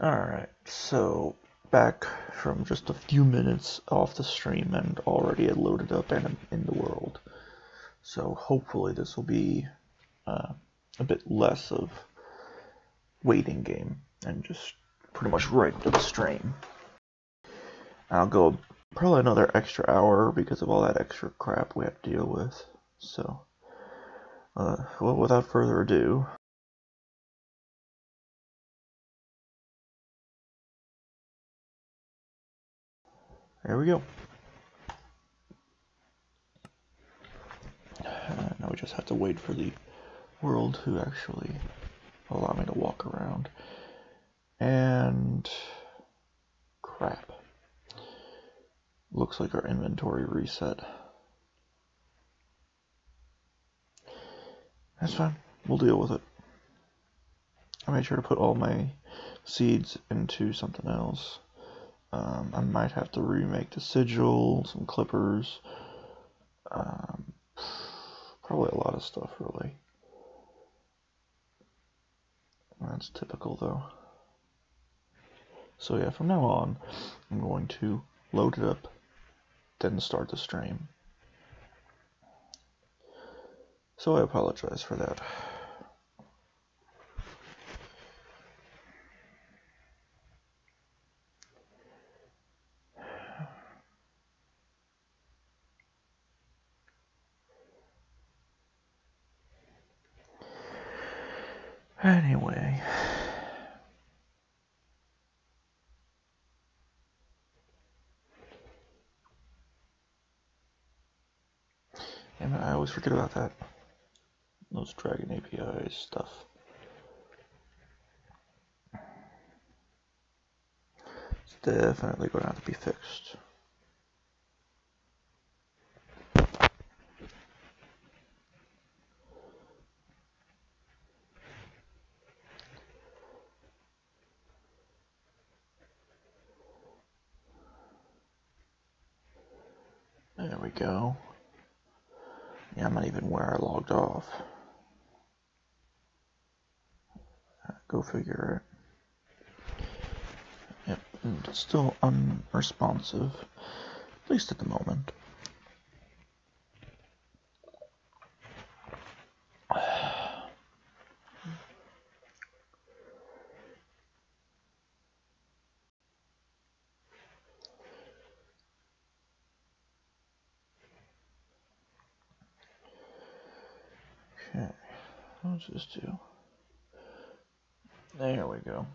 Alright, so back from just a few minutes off the stream and already had loaded up and in the world. So hopefully this will be a bit less of waiting game and just pretty much right to the stream. I'll go probably another extra hour because of all that extra crap we have to deal with. So, well, without further ado, there we go. Now we just have to wait for the world to actually allow me to walk around. And crap. Looks like our inventory reset. That's fine. We'll deal with it. I made sure to put all my seeds into something else. I might have to remake the sigil, some clippers, probably a lot of stuff, really. That's typical, though. So yeah, from now on, I'm going to load it up, then start the stream. So I apologize for that. Anyway. And I always forget about that. Those Dragon API stuff. It's definitely going to have to be fixed. There we go. Yeah, I'm not even where I logged off. Go figure it. Yep, and it's still unresponsive, at least at the moment. Okay, what's this do? There we go.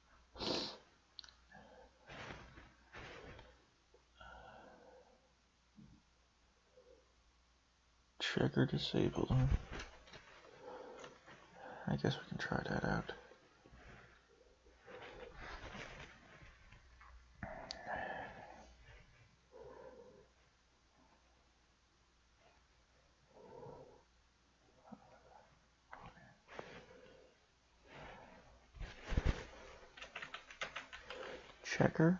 Checker disabled. I guess we can try that out. Checker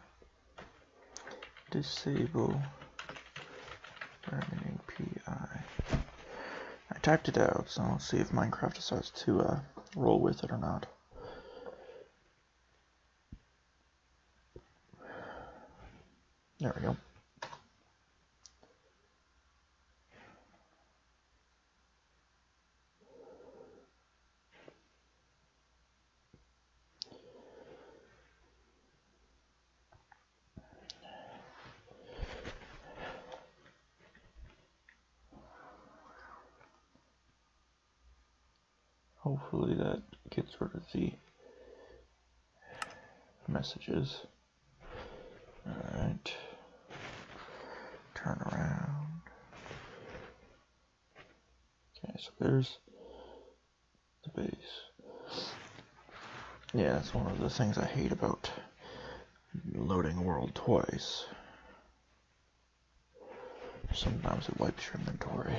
disable Dragon API. I typed it out, so let's see if Minecraft decides to roll with it or not. There we go. Hopefully that gets rid of the messages. Alright. Turn around. Okay, so there's the base. Yeah, that's one of the things I hate about loading a world twice. Sometimes it wipes your inventory.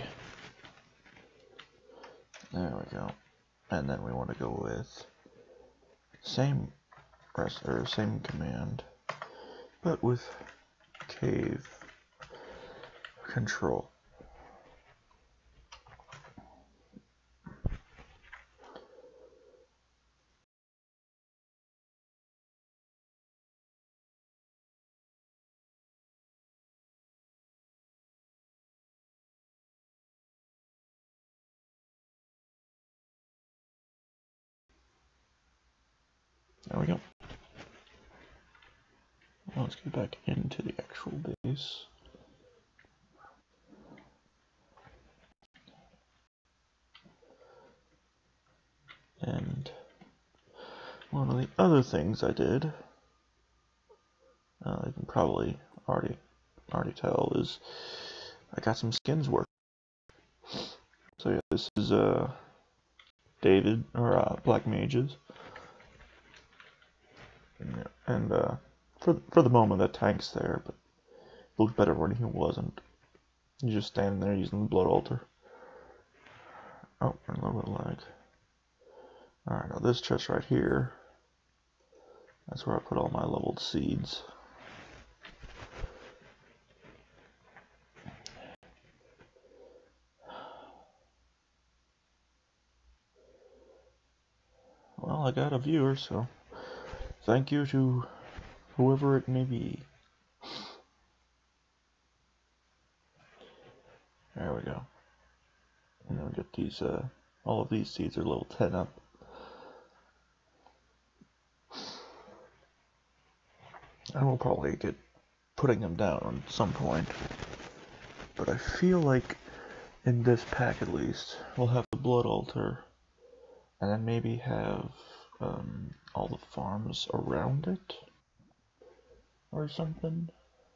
There we go. And then we want to go with same command, but with cave control. There we go. Well, let's get back into the actual base. And one of the other things I did, you can probably already tell, is I got some skins work. So yeah, this is David, or Black Mages. And for the moment that tank's there, but it looked better when he wasn't. He's just standing there using the blood altar. Oh, a little bit of lag. Alright, now this chest right here, that's where I put all my leveled seeds. Well, I got a viewer, so thank you to whoever it may be. There we go. And then we get these, all of these seeds are level 10 up. And we'll probably get putting them down at some point. But I feel like in this pack at least, we'll have the blood altar. And then maybe have all the farms around it. Or something.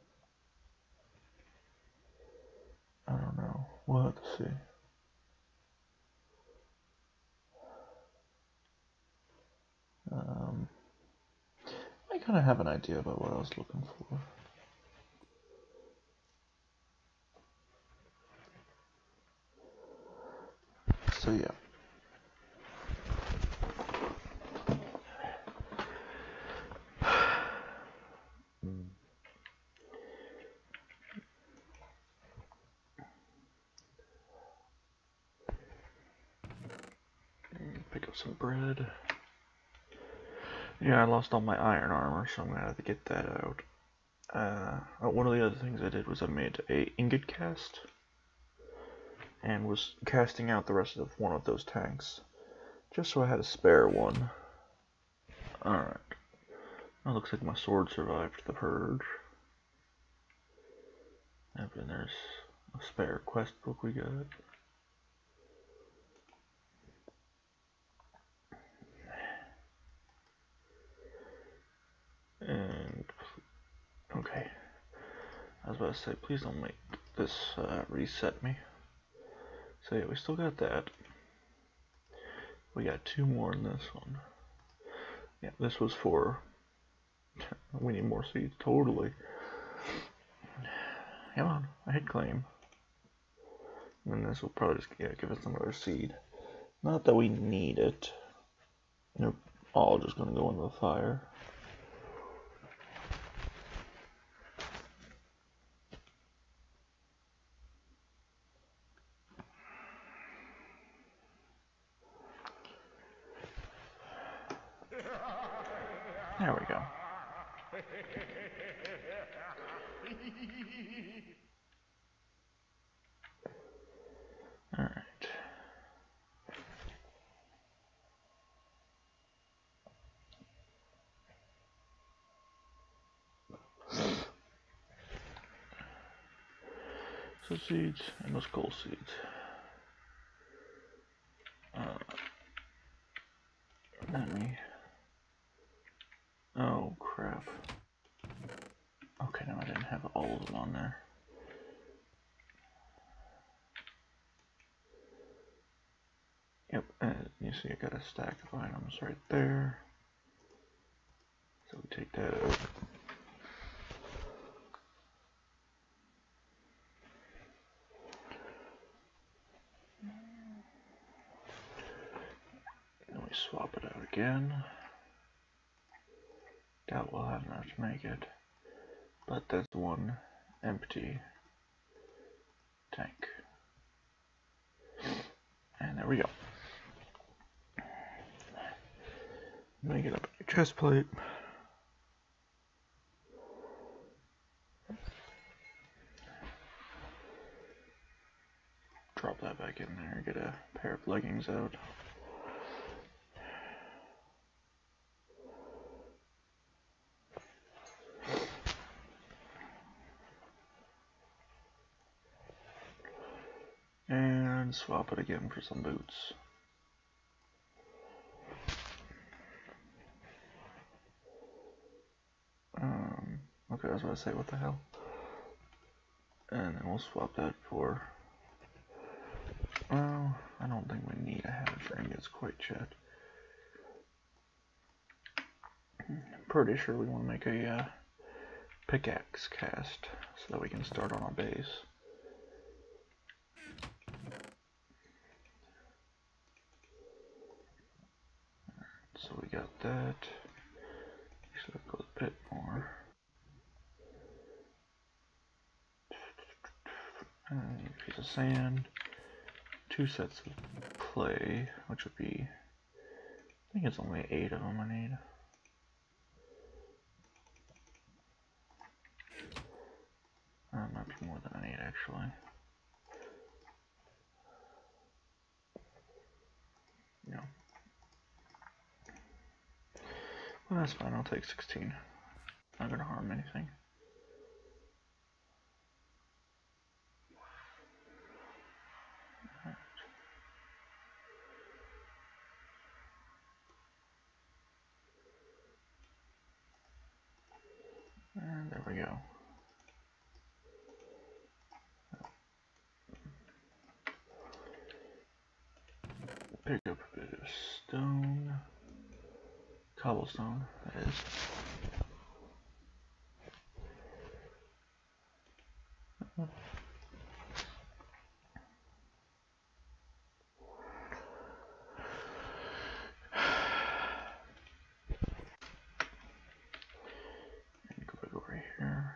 I don't know. We'll have to see. I kind of have an idea about what I was looking for. So yeah. Pick up some bread. Yeah, I lost all my iron armor, so I'm gonna have to get that out. One of the other things I did was I made a ingot cast, and was casting out the rest of one of those tanks, just so I had a spare one. Alright. It looks like my sword survived the purge. And then there's a spare quest book we got. And okay, I was about to say, please don't make this reset me. So yeah, we still got that. We got 2 more in this one. Yeah, this was for. We need more seeds, totally. Come on, I hit claim. And then this will probably just give us another seed. Not that we need it. They're all just gonna go into the fire. There we go. Alright. So seeds and those coal seeds. Let me. Oh crap. Okay, no, I didn't have all of them on there. Yep, you see I got a stack of items right there. So we take that out. Then we swap it out again. Doubt we'll have enough to make it. But that's one empty tank. And there we go. Make it up a chest plate. Drop that back in there, get a pair of leggings out. and swap it again for some boots. Okay, I was about to say, what the hell? And then we'll swap that for... Well, I don't think we need a habit ingots quite yet. I'm pretty sure we want to make a pickaxe cast so that we can start on our base. So we got that. Actually, let's go a bit more. And a piece of sand. 2 sets of clay, which would be, I think it's only 8 of them I need. Might be more than I need actually. Yeah. Well, that's fine, I'll take 16. Not gonna harm anything. And there we go. Pick up a bit of stone. Cobblestone, that is. And go back over here.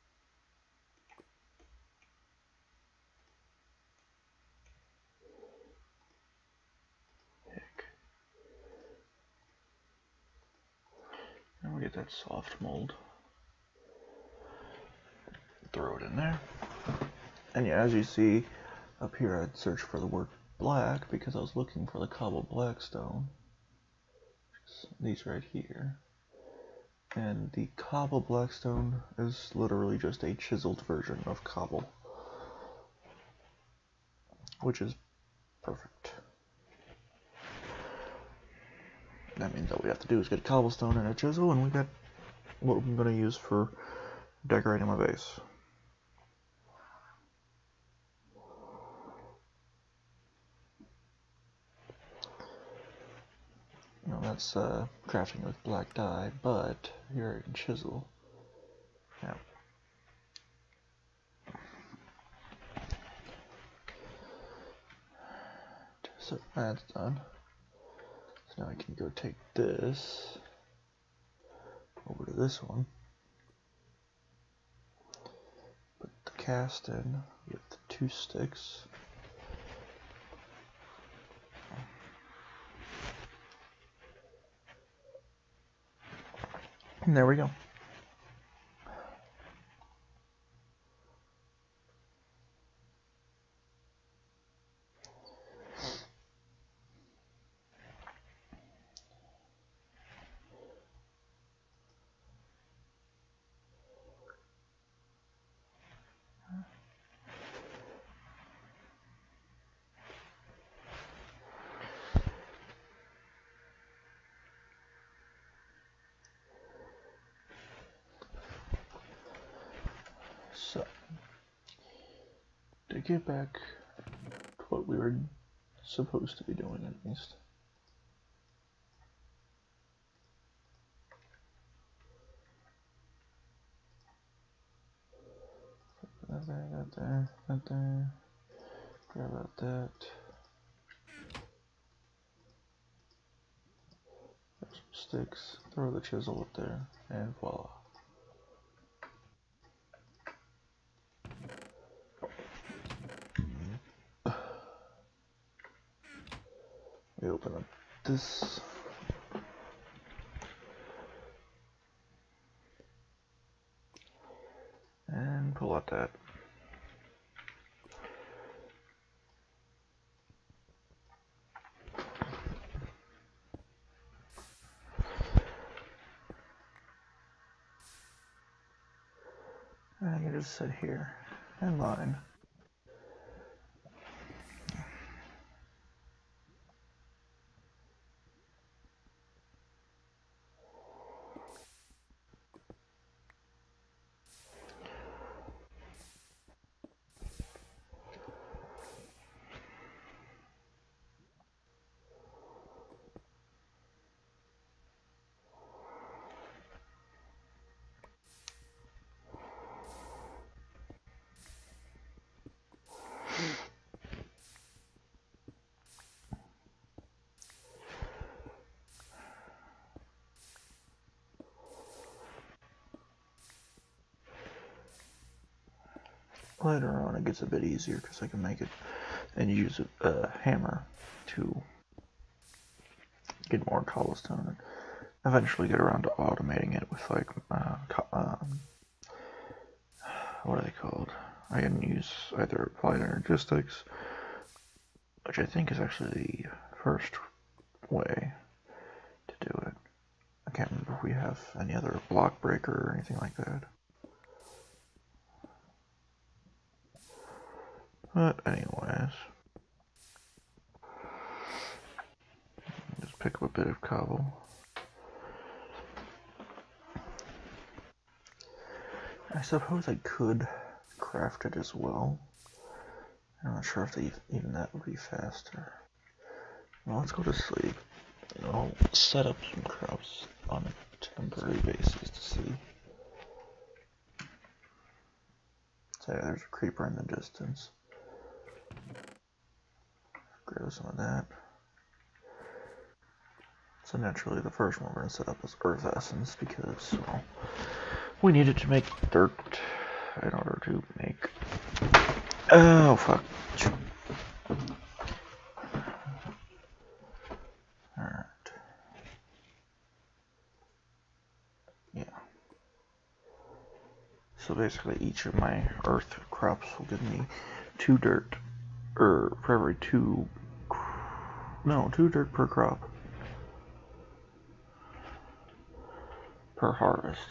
Heck. And we get that soft mold. Throw it in there. And yeah, as you see up here, I'd search for the word black because I was looking for the cobble blackstone. These right here. And the cobble blackstone is literally just a chiseled version of cobble, which is perfect. That means all we have to do is get a cobblestone and a chisel, and we got what I'm going to use for decorating my base. You know, that's crafting with black dye, but here I can chisel. Yeah. So that's done. So now I can go take this over to this one. Put the cast in with the 2 sticks. And there we go. So, to get back to what we were supposed to be doing at least. That there, that there, that there. Grab out that. Grab some sticks, throw the chisel up there, and voila. We open up this. And pull out that. And you just sit here and line. later on it gets a bit easier because I can make it and use a hammer to get more cobblestone and eventually get around to automating it with like what are they called? I can use either applied energistics, which I think is actually the first way to do it. I can't remember if we have any other block breaker or anything like that. But anyways, just pick up a bit of cobble. I suppose I could craft it as well. I'm not sure if even that would be faster. Well, let's go to sleep. I'll set up some crops on a temporary basis to see. So yeah, there's a creeper in the distance. Grab some of that. So naturally the first one we're going to set up is Earth Essence because, well, we needed to make dirt in order to make... Oh, fuck. Alright. Yeah. So basically each of my earth crops will give me 2 dirt, or for every 2 dirt per crop per harvest.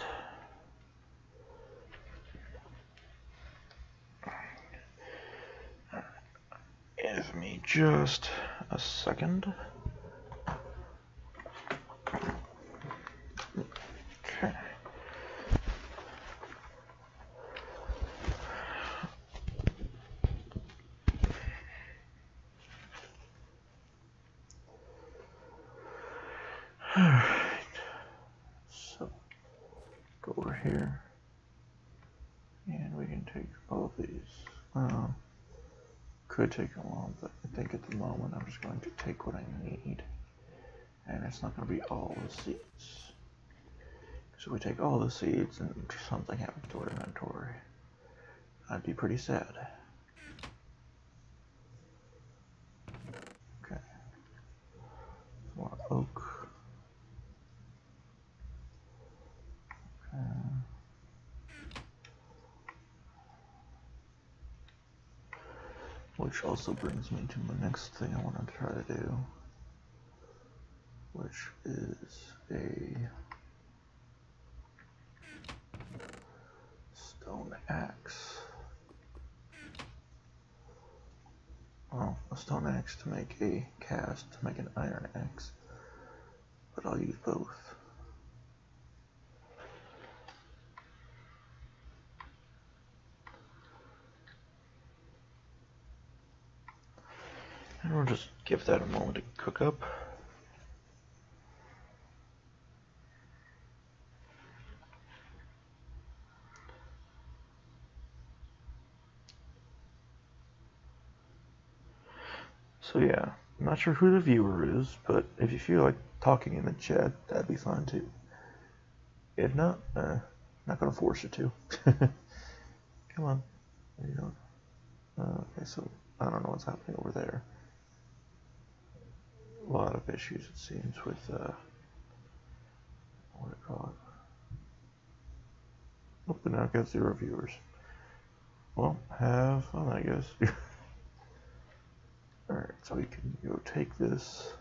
Give me just a second. Okay. Alright. So go over here. And we can take all of these. Could take a while, but I think at the moment I'm just going to take what I need. And it's not going to be all the seeds. So we take all the seeds and something happens to our inventory. I'd be pretty sad. Okay. More oak. Okay. Which also brings me to my next thing I want to try to do, which is a stone axe. Well, a stone axe to make a cast, to make an iron axe, but I'll use both. And we'll just give that a moment to cook up. So yeah, I'm not sure who the viewer is, but if you feel like talking in the chat, that'd be fine too. If not, not gonna force you to. Come on. There you go. Okay, so I don't know what's happening over there. A lot of issues, it seems, with what do you call it? Oh, but now I've got 0 viewers. Well, have fun, I guess. Alright, so we can go take this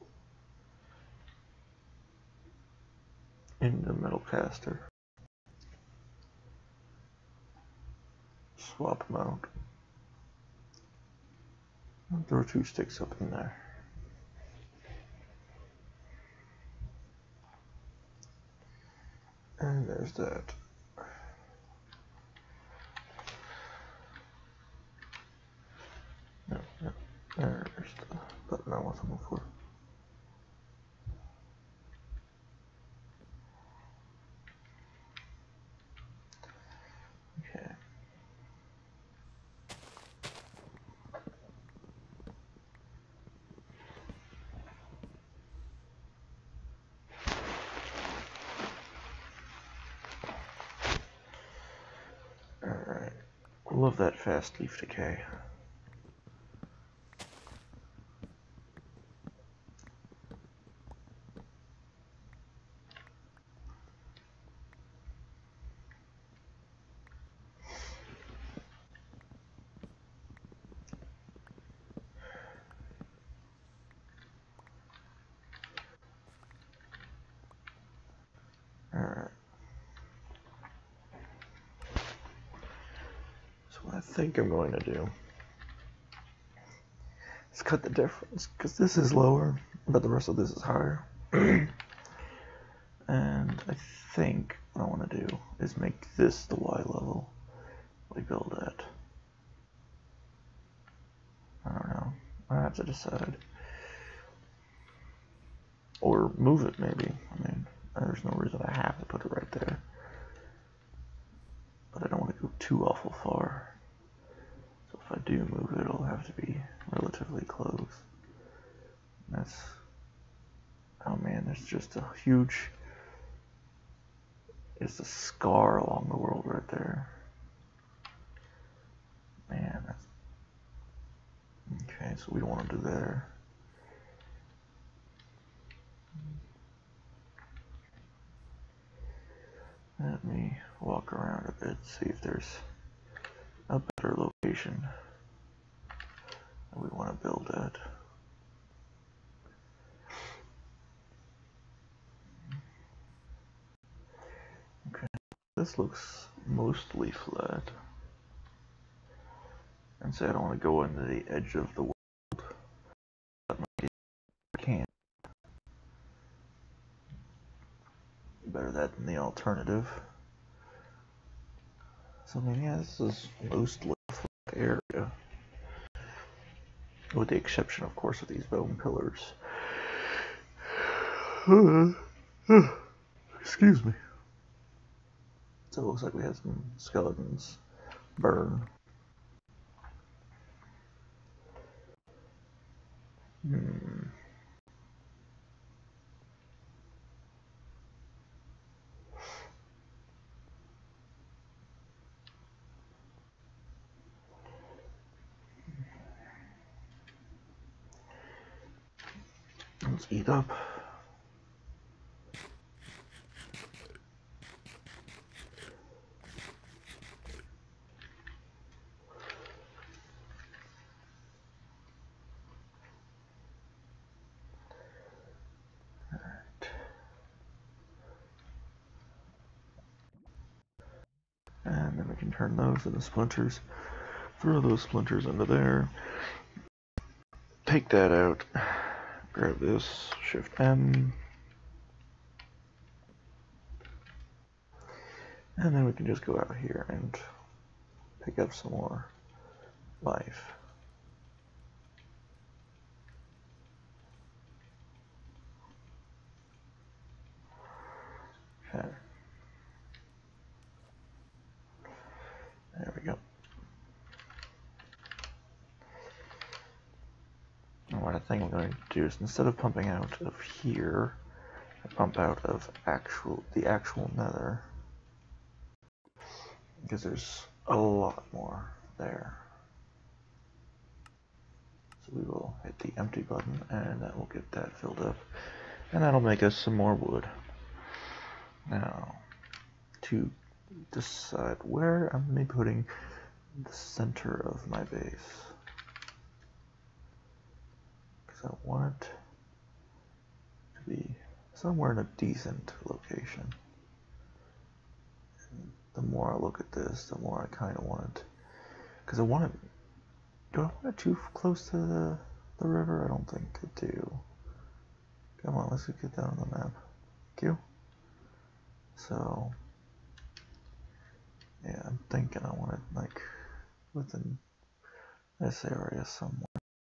in the metal caster. Swap them out. I'll throw 2 sticks up in there. And there's that. No, there's the button I was looking for. Okay. Alright, Love that fast leaf decay. Alright. So what I think I'm going to do is cut the difference, because this is lower, but the rest of this is higher. And I think what I want to do is make this the Y level we build at. I don't know. I have to decide. Or move it, maybe. I mean, there's no reason I have to put it right there. But I don't want to go too awful far. So if I do move it, it'll have to be relatively close. That's... Oh man, there's just a huge... It's a scar along the world right there. Man, that's... Okay, so we don't want to do there. Let me walk around a bit, see if there's a better location that we want to build at. Okay, this looks mostly flat. And say I don't want to go into the edge of the world. But maybe I can. Better that than the alternative. So I mean, yeah, this is mostly a flat area. With the exception, of course, of these bone pillars. Excuse me. So it looks like we have some skeletons burn. Let's eat up. And then we can turn those into splinters. Throw those splinters into there. Take that out. Grab this. Shift M. And then we can just go out here and pick up some more life. Okay. There we go. And what I think I'm going to do is, instead of pumping out of here, I pump out of the actual nether. Because there's a lot more there. So we will hit the empty button and that will get that filled up. And that'll make us some more wood. Now, to decide where I'm going to be putting the center of my base. Because I want it to be somewhere in a decent location. And the more I look at this, the more I kind of want it. Because I want it... Do I want it too close to the river? I don't think I do. Come on, let's get that on the map. Thank you. So, yeah, I'm thinking I want it like within this area somewhere.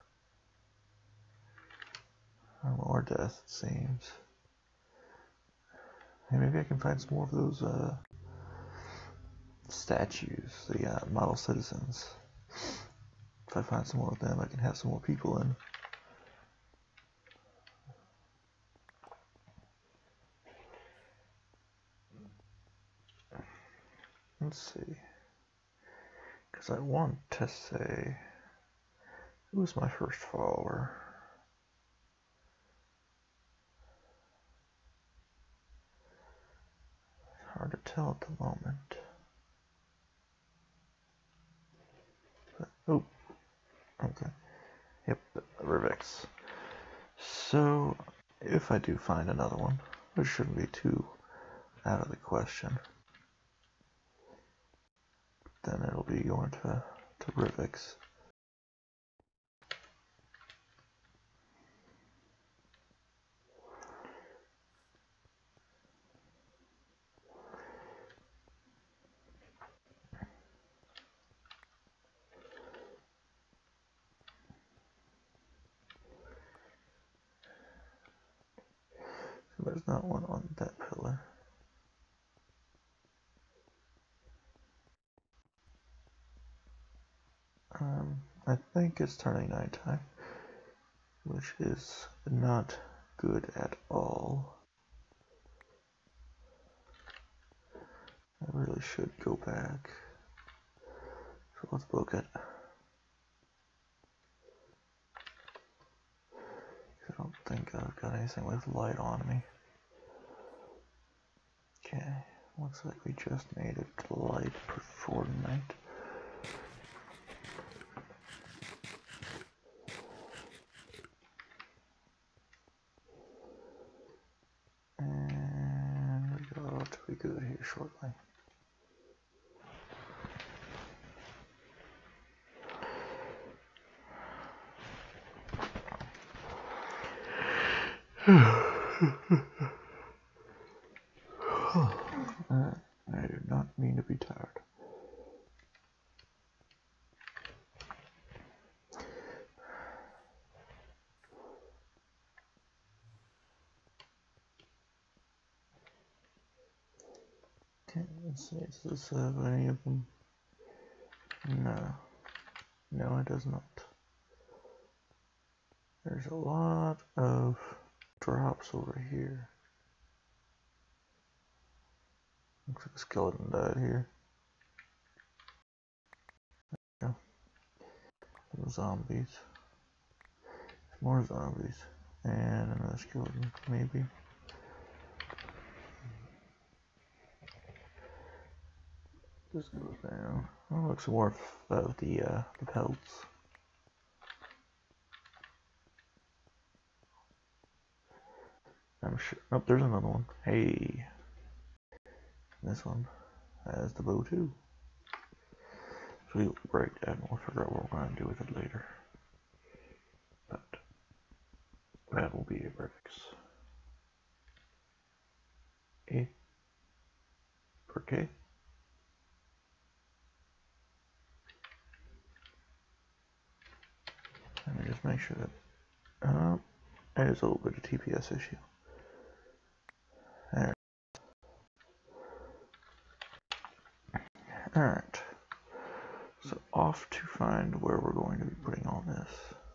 Or death, it seems. Hey, maybe I can find some more of those statues, the model citizens. If I find some more of them, I can have some more people in. Let's see. Because I want to say, who was my first follower? It's hard to tell at the moment. But, oh, okay. Yep, Rivix. So, if I do find another one, which shouldn't be too out of the question, then it'll be going to Rivix. So there's not one on that pillar. I think it's turning nighttime, which is not good at all. I really should go back. So let's book it. I don't think I've got anything with light on me. Okay, looks like we just made it light for night. And we got to be good here shortly. I do not mean to be tired. Okay, let's see, does this have any of them? No. No, it does not. There's a lot of drops over here. Looks like a skeleton died here. Yeah. Some zombies. More zombies. And another skeleton, maybe. This goes down. Oh, looks more of the pelts. I'm sure. Oh, there's another one. Hey. This one has the bow too. So we'll break that and we'll figure out what we're going to do with it later. But that will be a Rivix. Eh? Per K? Let me just make sure that there's a little bit of TPS issue. There. Alright. So off to find where we're going to be putting all this.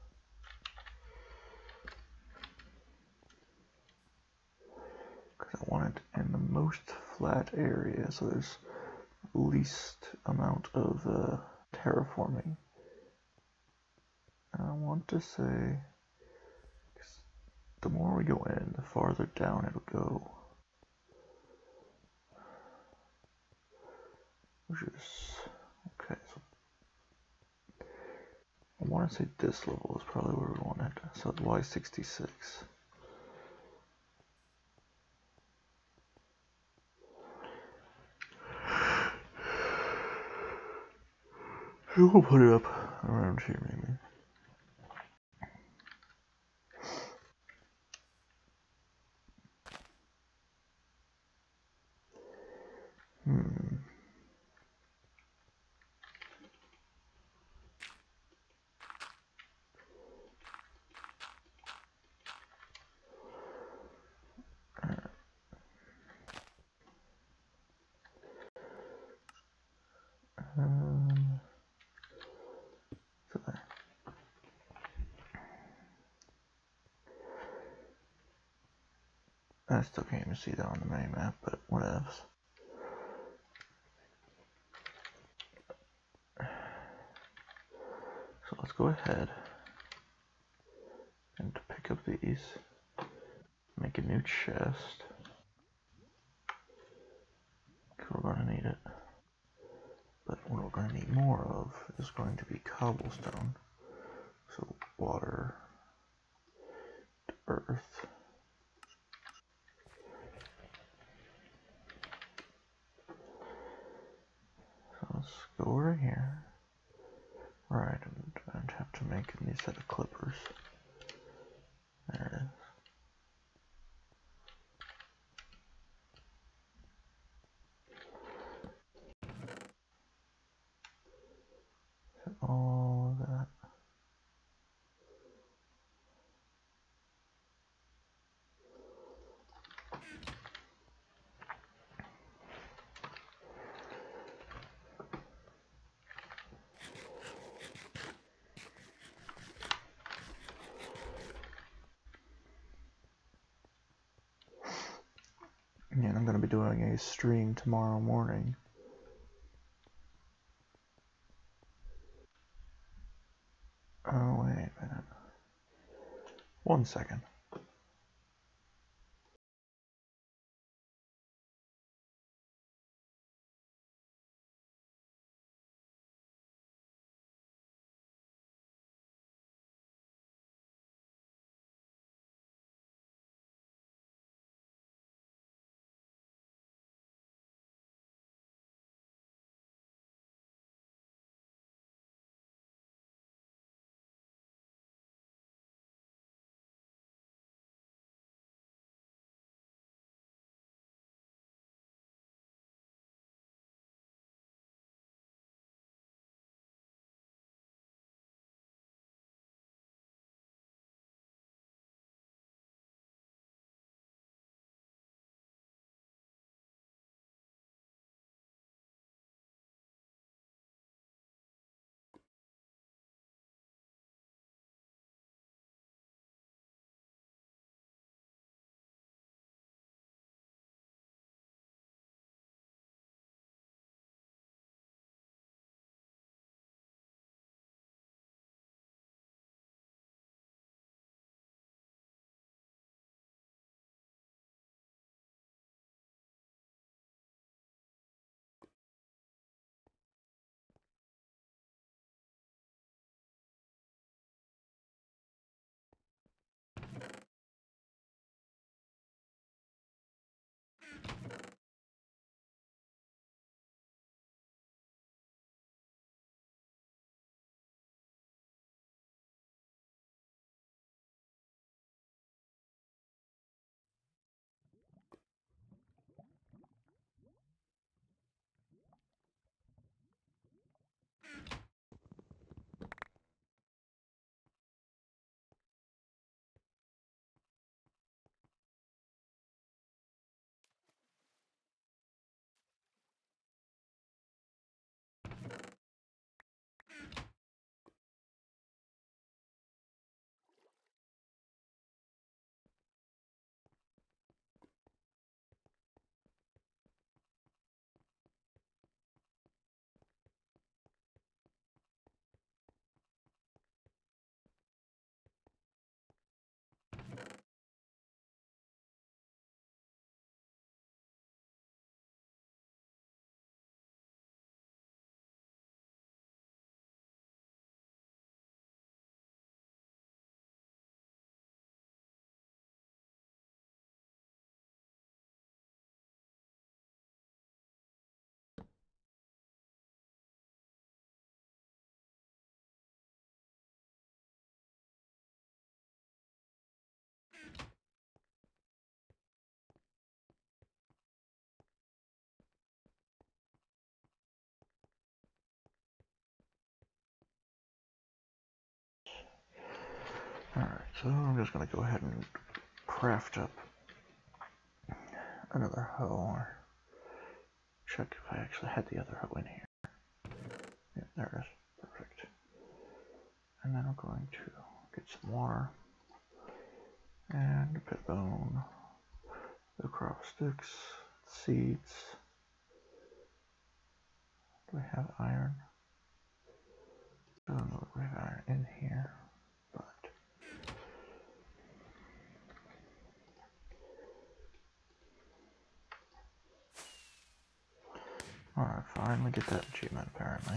Because I want it in the most flat area, so there's least amount of terraforming. And I want to say, the more we go in, the farther down it'll go. Which is, okay, so I want to say this level is probably where we want it. So Y66. We'll put it up around here maybe. So there. I still can't even see that on the mini map, but whatevs. let's go ahead and pick up these, make a new chest. We're going to need it. But what we're going to need more of is going to be cobblestone. So water, earth. So let's go over here. Right, and I'd have to make a new set of clippers. There it is. All of that. And I'm going to be doing a stream tomorrow morning. Oh, wait a minute. 1 second. Alright, so I'm just going to go ahead and craft up another hoe, or check if I actually had the other hoe in here. Yeah, there it is. Perfect. And then I'm going to get some water and a bit of bone, the crop sticks, seeds. Do we have iron? Oh no, ring iron in here, but alright, finally get that achievement apparently.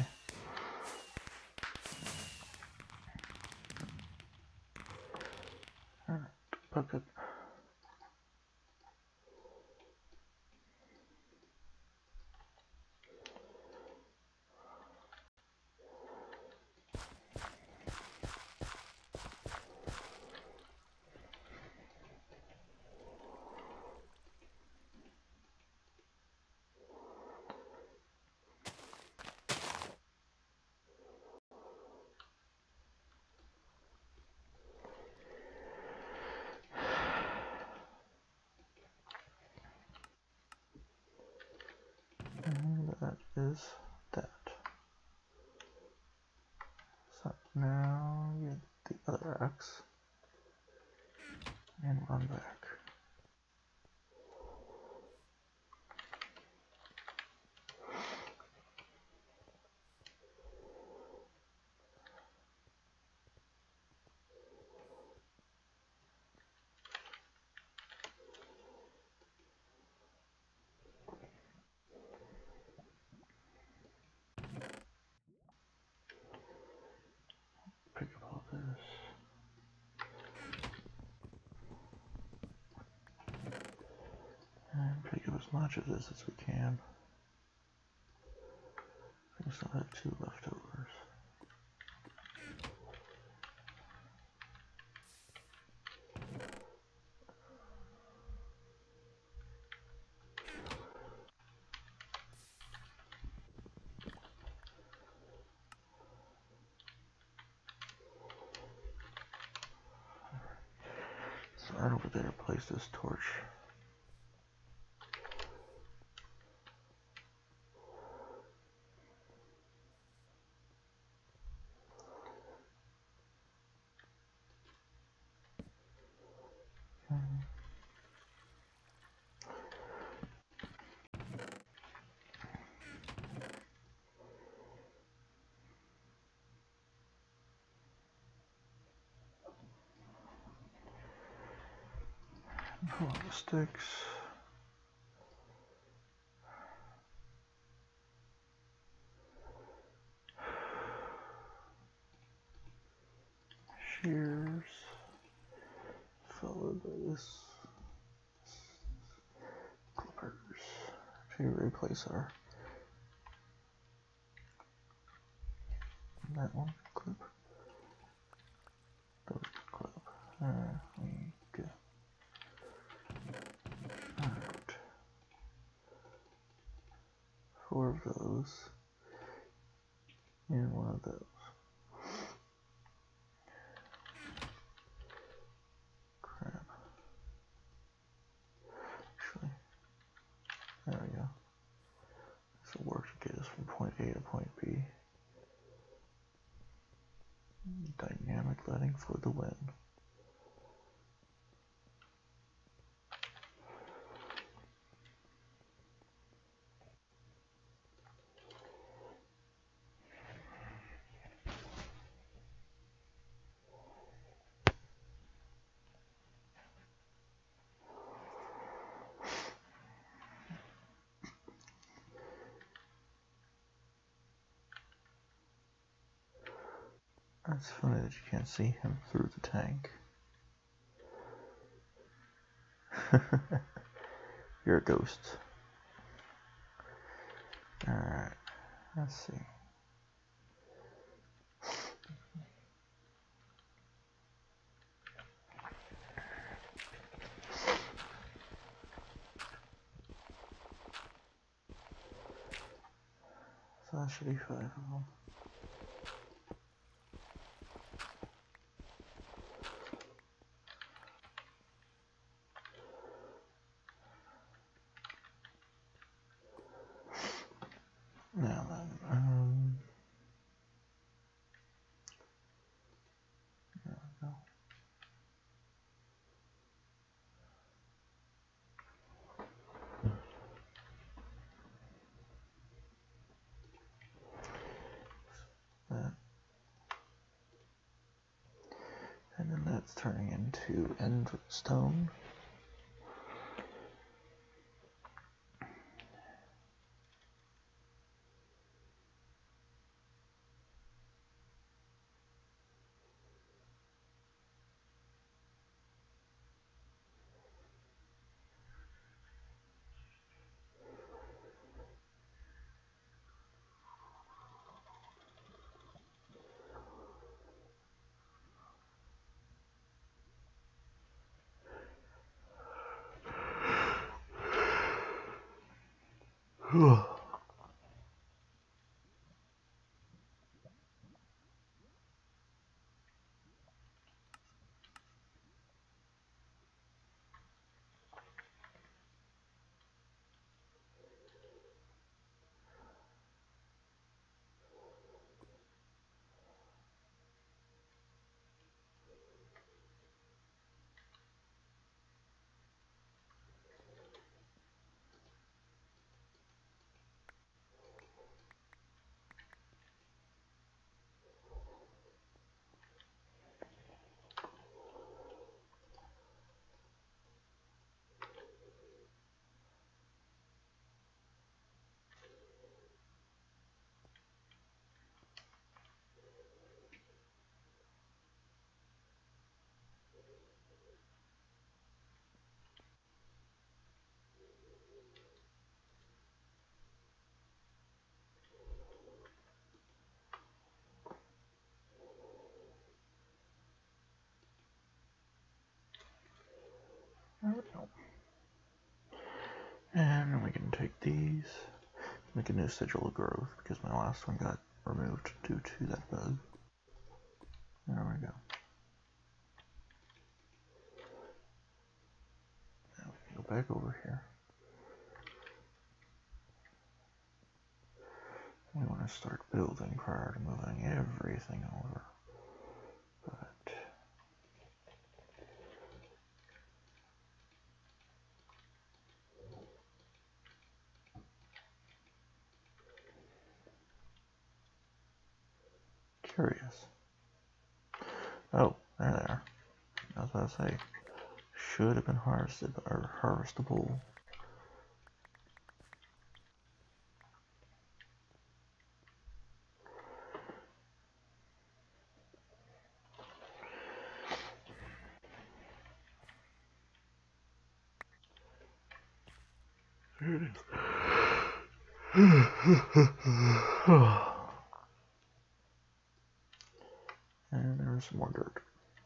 Alright, bucket. And that is that. So now get the other axe and run back. Pick up all this. And pick up as much of this as we can. We still have 2 leftovers. So right over there, place this torch. Pull out the sticks. Shears. Followed by this. Clippers. To replace our that one clip. Those clip. We go. Alright. 4 of those. And 1 of those. Crap. Actually, there we go. This will work to get us from point A to point B. Dynamic lighting for the win. It's funny that you can't see him through the tank. You're a ghost. Alright, let's see. So that should be 5 of them. Now then, there we go. turning into end stone. There we go. And then we can take these, make a new sigil of growth, because my last one got removed due to that bug. There we go. Now we can go back over here. We want to start building prior to moving everything over. But curious. Oh, there they are. I was about to say, should have been harvested or harvestable. There it is. And there's some more dirt.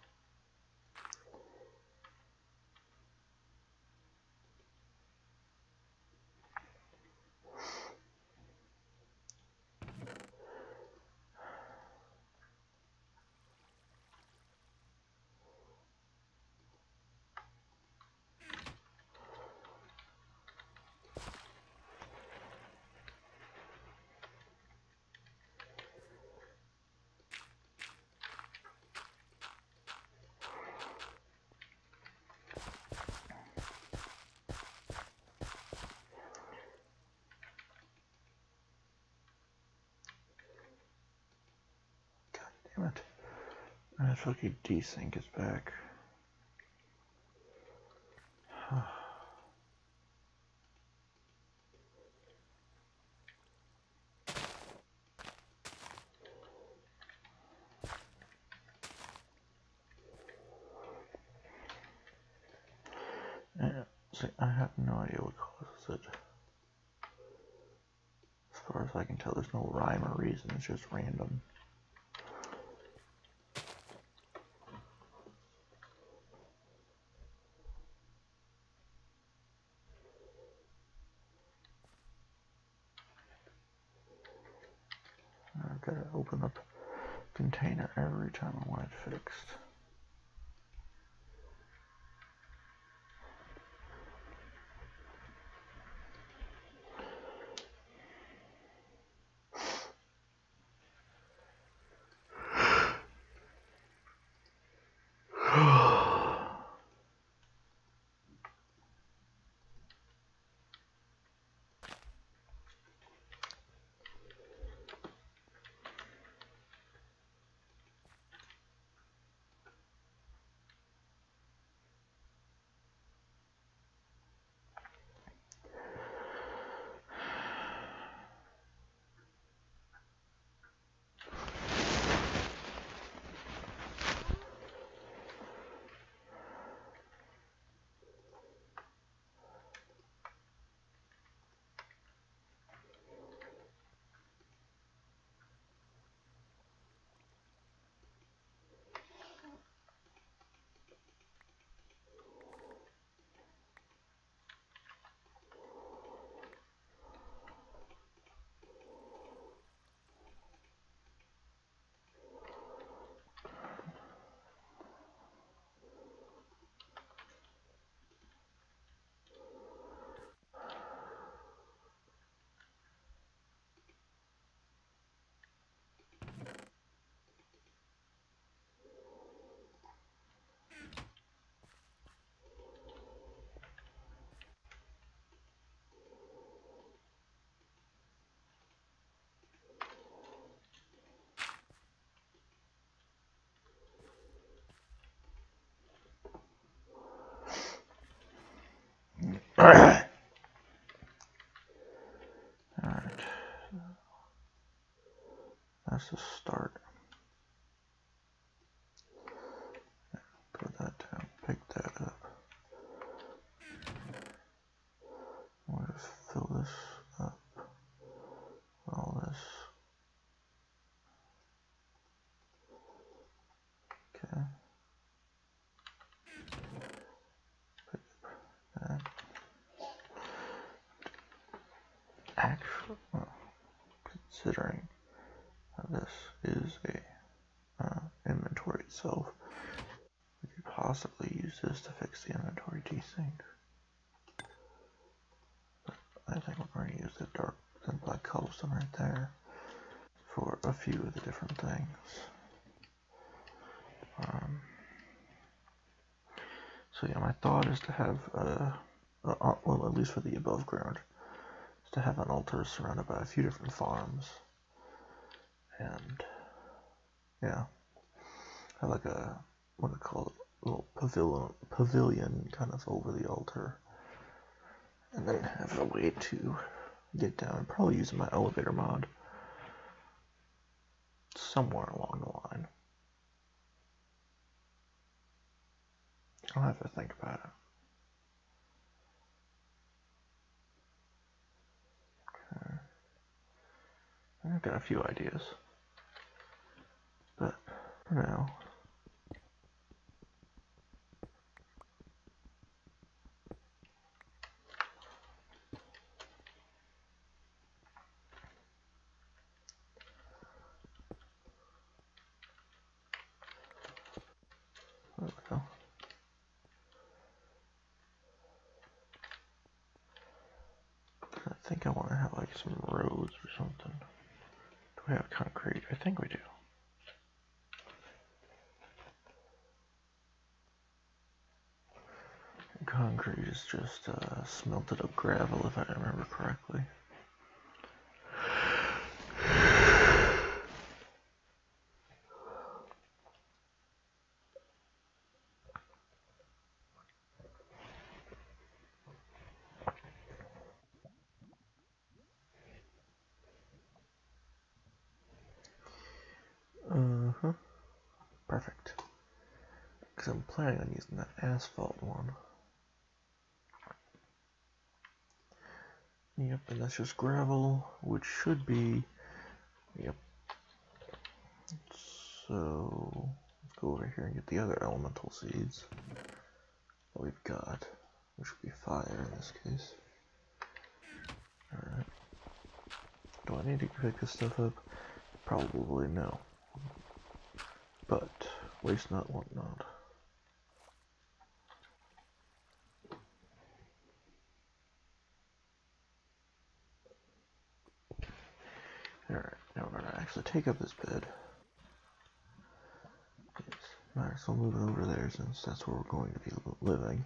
Damn it. That's lucky desync is back. Yeah, see, I have no idea what causes it. As far as I can tell, there's no rhyme or reason, it's just random. I've got to open up container every time I want it fixed. Alright. That's the start. Put that down, pick that up. We'll just fill this up. All this. Okay. Pick that. Actually, well, considering this is a inventory itself, we could possibly use this to fix the inventory desync. But I think we're going to use the dark and black cobblestone right there for a few of the different things. So yeah, my thought is to have, well, at least for the above ground, is to have an altar surrounded by a few different farms, and yeah, have like a, what do you call it, a little pavilion kind of over the altar, and then have a way to get down, probably using my elevator mod somewhere along the line. I'll have to think about it. Okay. I've got a few ideas, but for now, there we go. I think I want to have like some roads or something. Do we have concrete? I think we do. Concrete is just smelted up gravel, if I remember correctly. Perfect. Because I'm planning on using that asphalt one. Yep, and that's just gravel, which should be, yep. So, let's go over here and get the other elemental seeds that we've got, which would be fire in this case. Alright. Do I need to pick this stuff up? Probably no. But, waste not, want not. Alright, now we're gonna actually take up this bed. Yes. Might as well move it over there since that's where we're going to be living.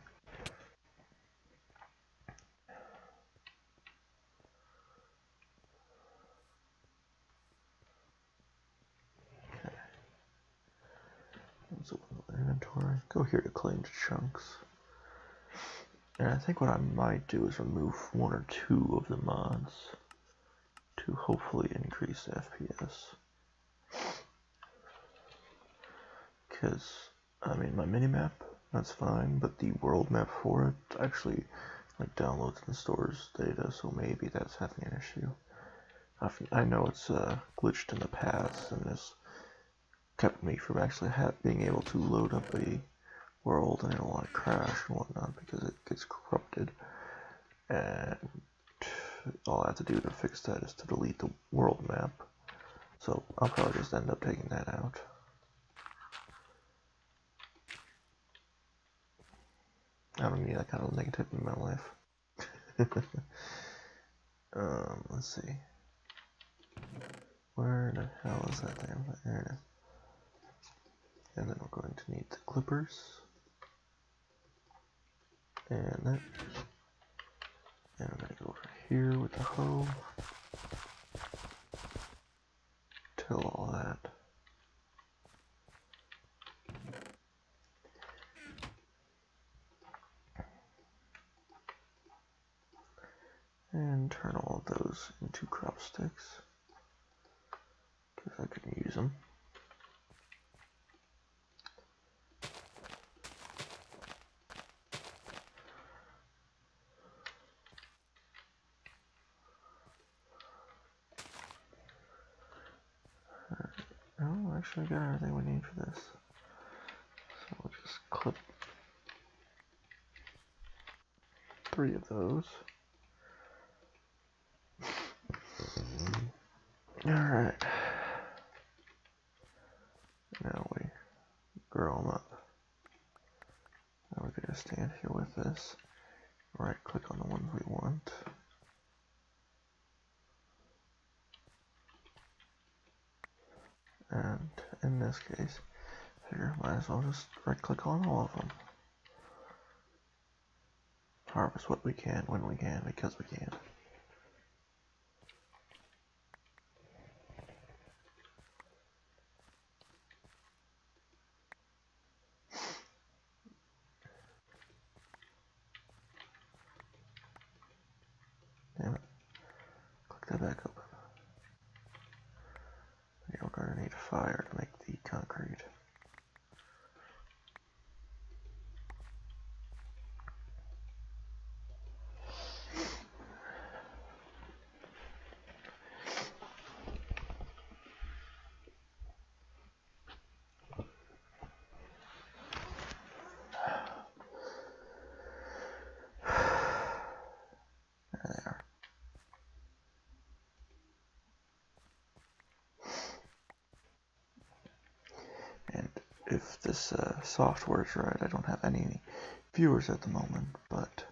Okay. Let's open the inventory. Go here to claim chunks. And I think what I might do is remove one or two of the mods to hopefully increase FPS. Because, I mean, my minimap, that's fine, but the world map for it actually like downloads and stores data, so maybe that's having an issue. I know it's glitched in the past and has kept me from actually being able to load up a world, and I don't want to crash and whatnot because it gets corrupted. And all I have to do to fix that is to delete the world map. So I'll probably just end up taking that out. I don't need that kind of negativity in my life. Let's see. Where the hell is that thing? There it is. And then we're going to need the clippers. And that. And I'm going to go over here with the hoe. Till all that. those and 2 crop sticks, because I can use them. Oh, actually got everything we need for this. So we'll just clip 3 of those. Alright. Now we grow them up. Now we're going to stand here with this. Right click on the ones we want. And in this case, figure might as well just right click on all of them. Harvest what we can, when we can, because we can. Damn it. Click that back open. We're going to need fire to make the concrete. If this software is right, I don't have any viewers at the moment, but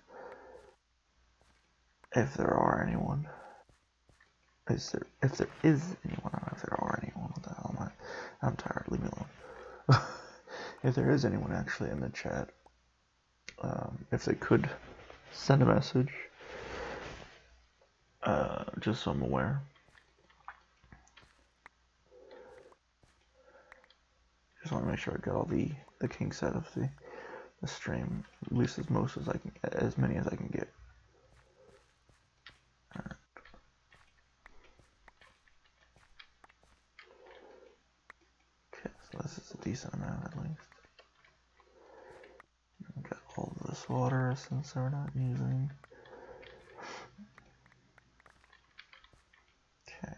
if there are anyone, if there is anyone, I don't know if there are anyone, what the hell am I? I'm tired, leave me alone. If there is anyone actually in the chat, if they could send a message, just so I'm aware. Just want to make sure I got all the kinks out of the stream, at least as many as I can get. Alright. Okay, so this is a decent amount at least. Got all this water since we're not using. Okay.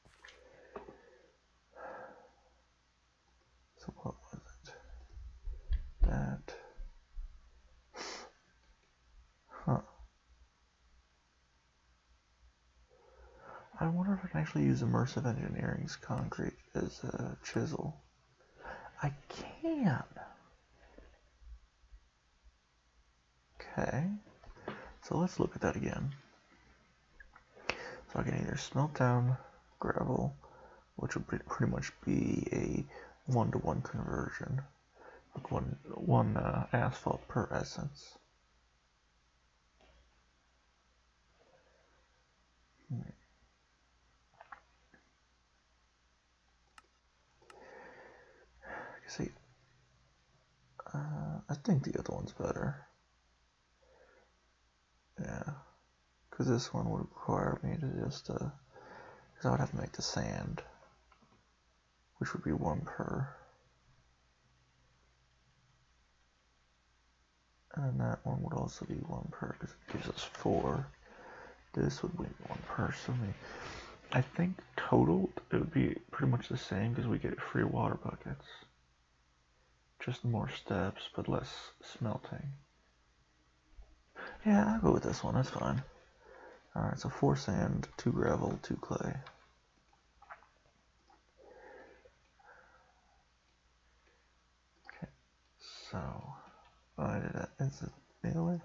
So what was it? That. Huh. I wonder if I can actually use Immersive Engineering's concrete as a chisel. I can. Okay. So let's look at that again. So I can either smelt down gravel, which would pretty much be a 1-to-1 conversion, like one asphalt per essence. See, I think the other one's better. Yeah, because this one would require me to just, because I would have to make the sand, which would be 1 per. And that one would also be 1 per, because it gives us 4. This would be 1 per, so I think total it would be pretty much the same, because we get free water buckets. Just more steps, but less smelting. Yeah, I'll go with this one, that's fine. Alright, so 4 sand, 2 gravel, 2 clay. Okay, so I did that. Is it the other way?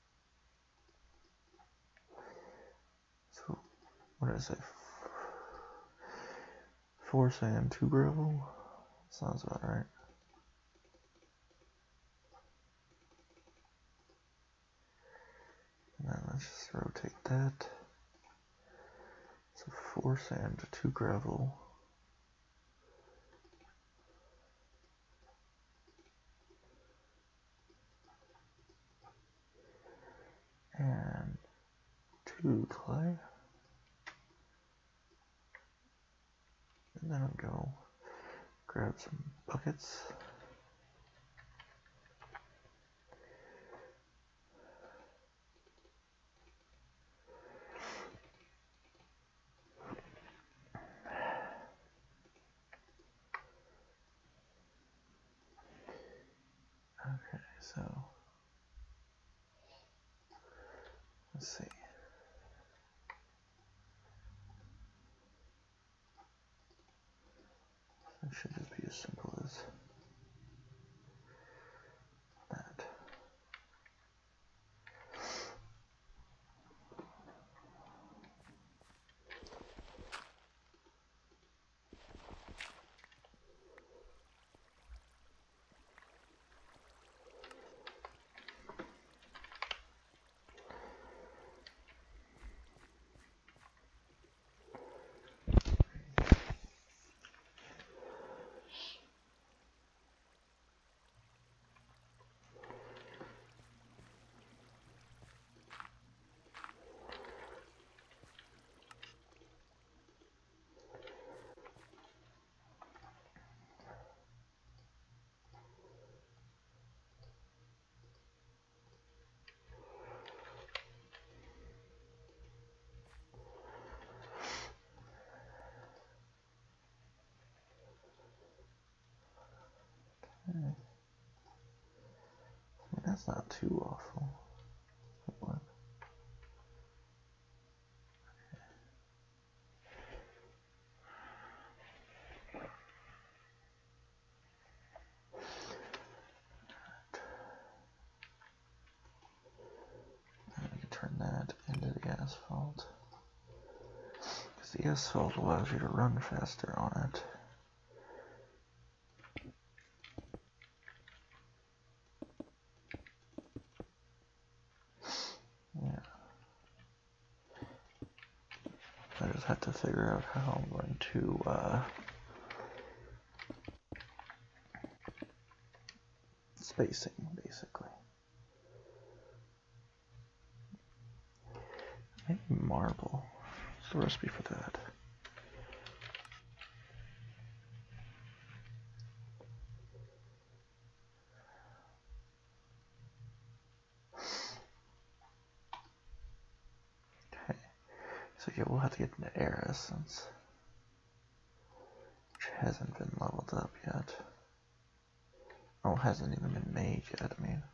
So, what did I say? 4 sand, 2 gravel? Sounds about right. And then let's just rotate that. So 4 sand, 2 gravel. And 2 clay. then I'll go grab some buckets. Okay, so let's see. It should just be as simple as that. That's not too awful. Turn that into the asphalt, because the asphalt allows you to run faster on it. Yeah. I just have to figure out how I'm going to spacing, basically. Maybe marble. What's the recipe for that? Okay. So yeah, we'll have to get into air essence, which hasn't been leveled up yet. Oh, it hasn't even been made yet, I mean.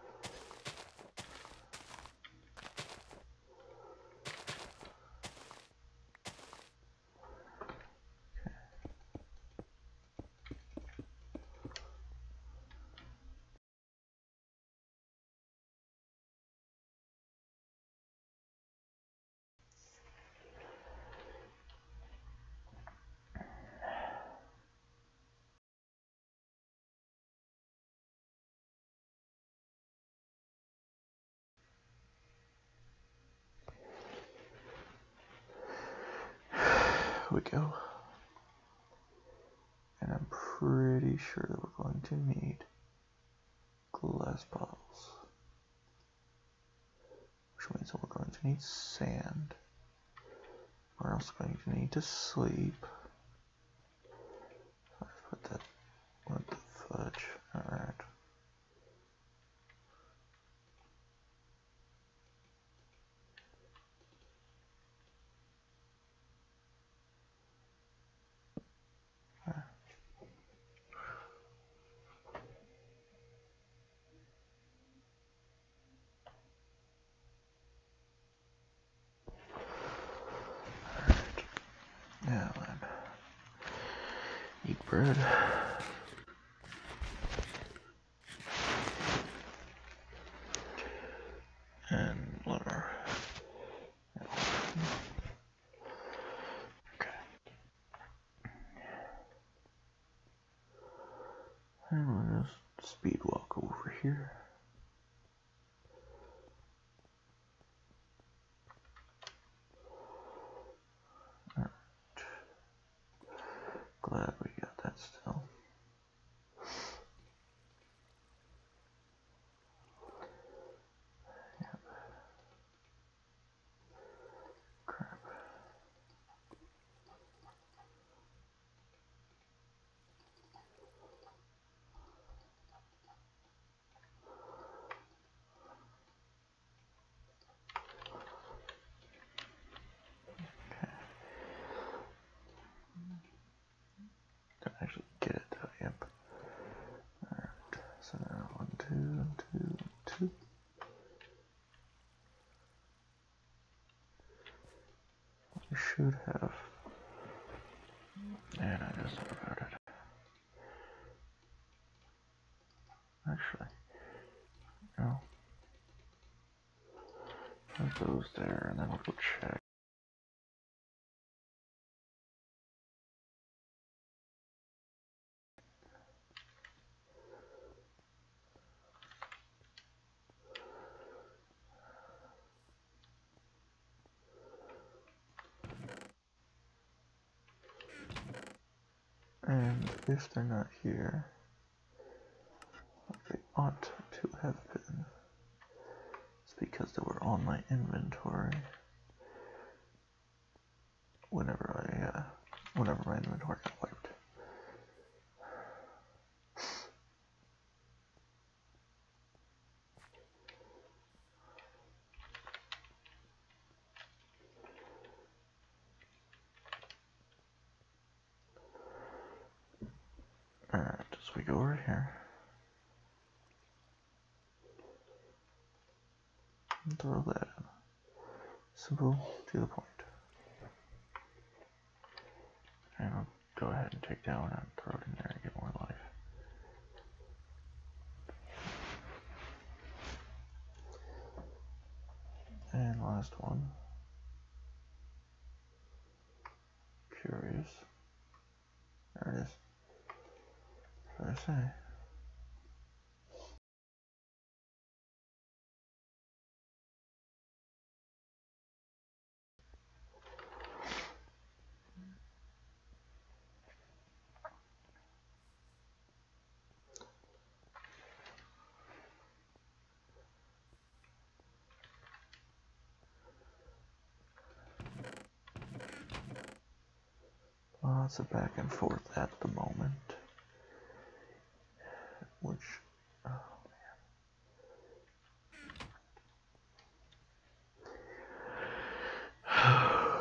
Here we go. And I'm pretty sure that we're going to need glass bottles, which means that we're going to need sand. We're also going to need to sleep. Let's put that with the fudge. Alright. Now then, eat bread. And water. Okay. And we'll just speed walk over here. Alright. Glad we got that still. Yep. Crap. 1, 2, 2. You should have. And I just thought about it. Actually, no. Put those there, and then we'll go check. And if they're not here, they ought to have been. It's because they were on my inventory. Whenever my inventory got wiped. Alright, so we go over here. And throw that in. Simple, to the point. And I'll go ahead and take that one and throw it in there and get more life. And last one. Curious. There it is. What did I say? Lots of back and forth at the moment. Which, oh man.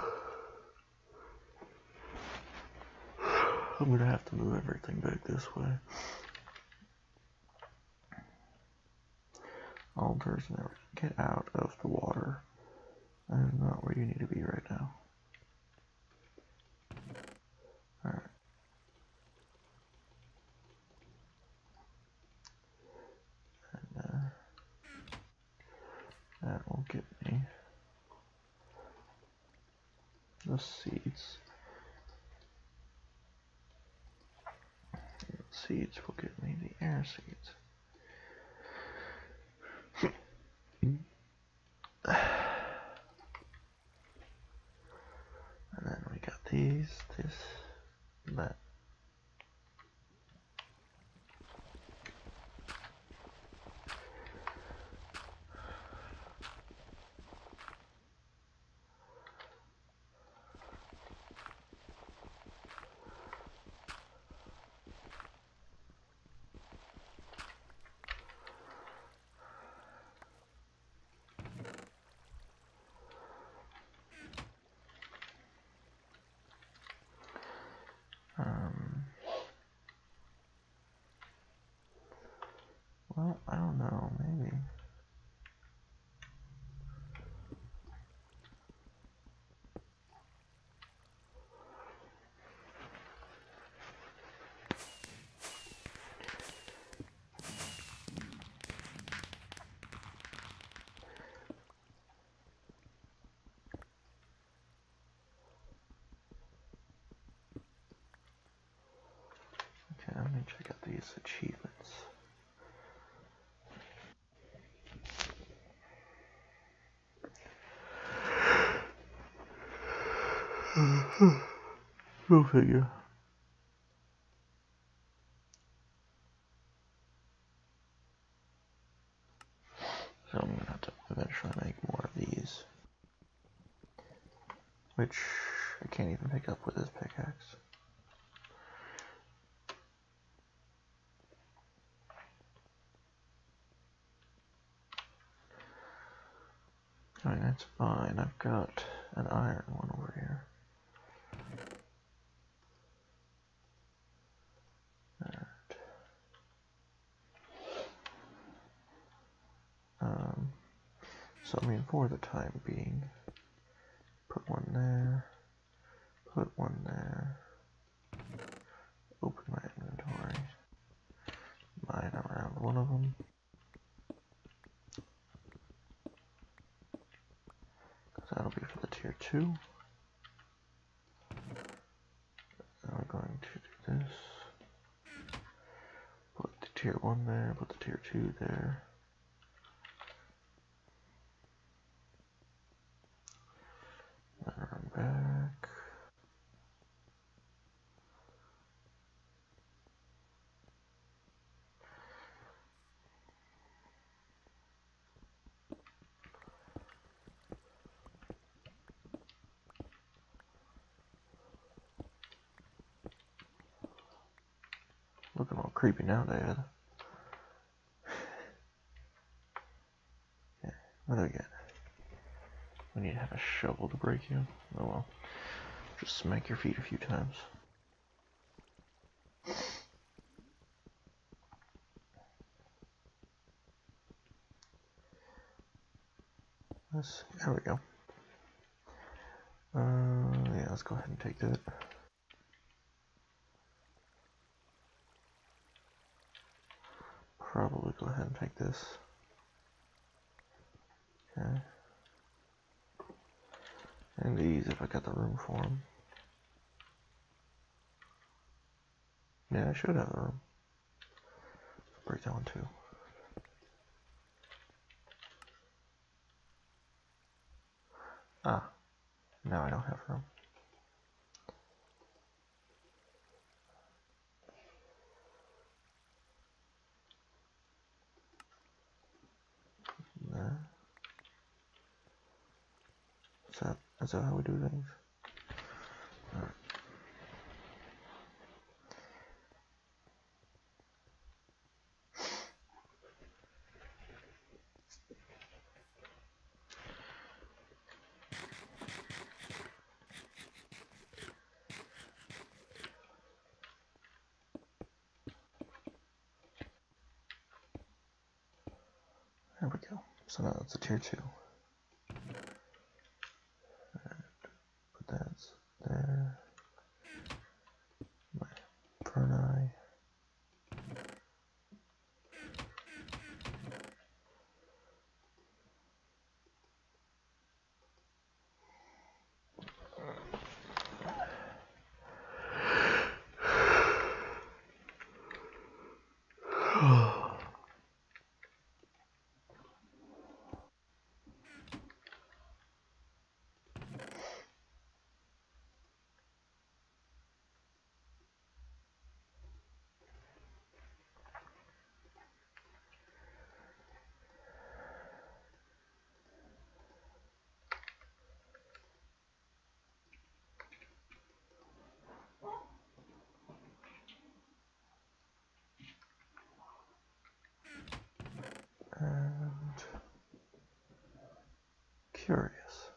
I'm gonna have to move everything back this way. Altars, never get out of the water. That is not where you need to be right now. Alright. And that will get me the seeds. Seeds will get me the air seeds. And then we got these, this, that. Well, I don't know, maybe. Okay, let me check out these achievements. Go figure. So I'm gonna have to eventually make more of these. Which I can't even pick up with this pickaxe. I mean, that's fine. I've got an iron one over here. Alright. So I mean, for the time being, put one there, put one there, open my inventory, mine around one of them, because that'll be for the tier 2. Now we're going to do this, put the tier 1 there, put the tier 2 there. Then run back. Looking all creepy now, Dad. Yeah, what do we get? We need to have a shovel to break you. Oh well. Just smack your feet a few times. There we go. Yeah, let's go ahead and take that. Probably go ahead and take this. Okay. And these if I got the room for them. Yeah, I should have the room. Break that one too. Ah, now I don't have room. There. Is that how we do things? Alright. There we go. So now that's a tier 2. Put that there. My Ferni. And curious.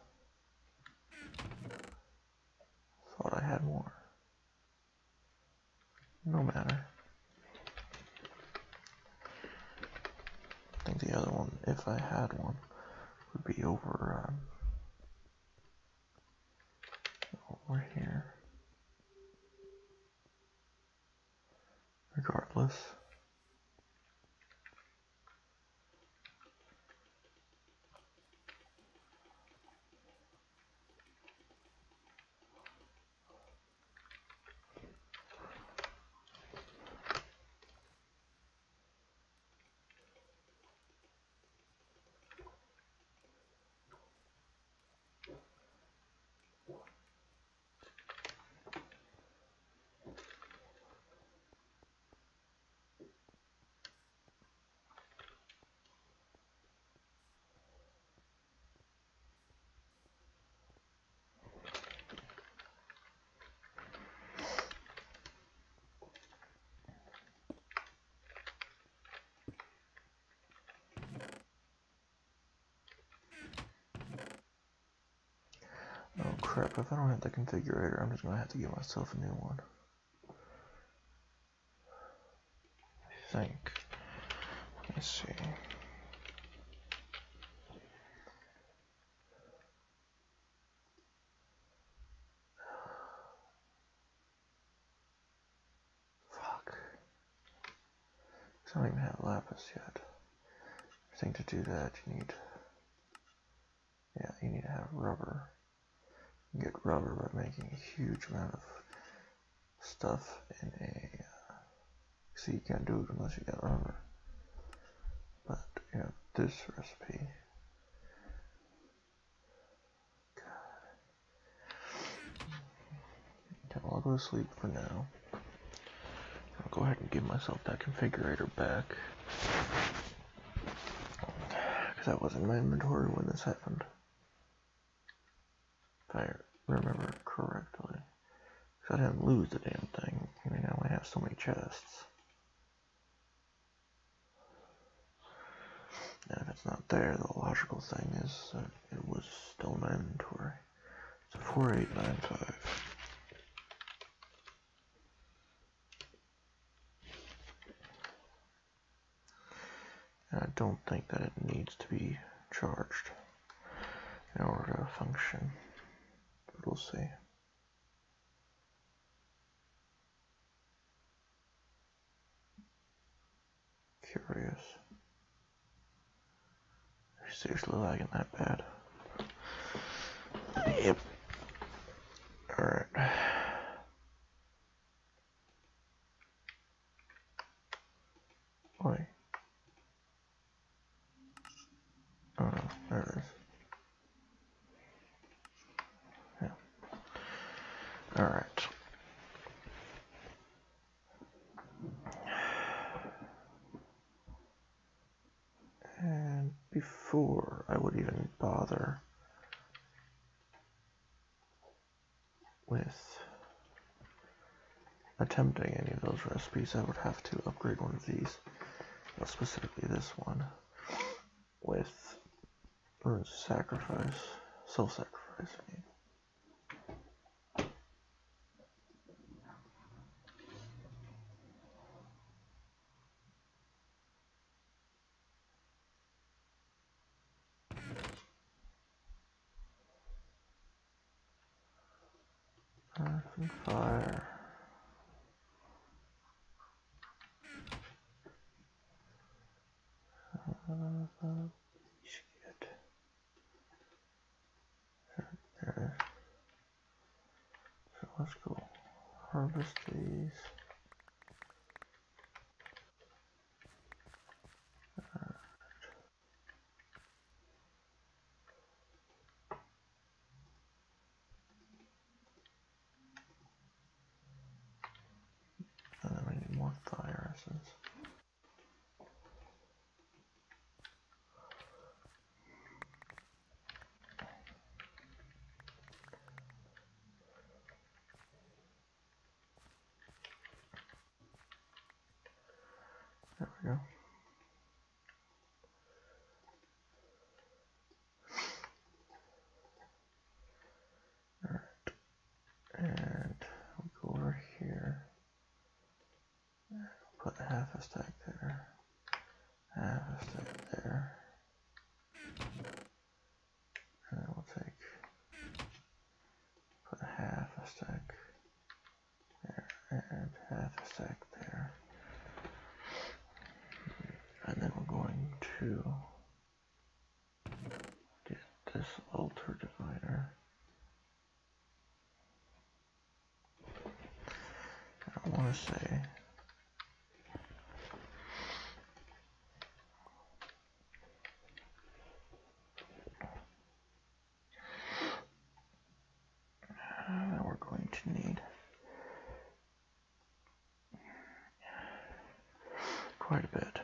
Thought I had more. No matter. I think the other one, if I had one, would be over here. Regardless. Oh crap, if I don't have the configurator, I'm just gonna have to give myself a new one. I think. Let's see. I don't even have lapis yet. I think to do that you need to have rubber. You get rubber by making a huge amount of stuff in a. See, you can't do it unless you got rubber. But you have this recipe. Okay, I'll go to sleep for now. I'll go ahead and give myself that configurator back. Because that was in my inventory when this happened. If I remember correctly. Because I didn't lose the damn thing. I mean, now I have so many chests. And if it's not there, the logical thing is that it was still in my inventory. It's a 4895. And I don't think that it needs to be charged in order to function. But we'll see. Curious. Seriously lagging that bad? Yep. Alright. Wait. Oh no, there it is. Yeah. Alright. And before I would even bother with attempting any of those recipes, I would have to upgrade one of these, specifically this one, with Runes of Sacrifice, self-sacrifice, I mean. Earth and fire. Shit. There it is. So let's go harvest these. And then we need more fire essence. There we go. Alright. And we'll go over here. Put half a stack there. Half a stack there. And then we'll put half a stack there and half a stack there. And then we're going to get this altar divider. I want to say that we're going to need quite a bit.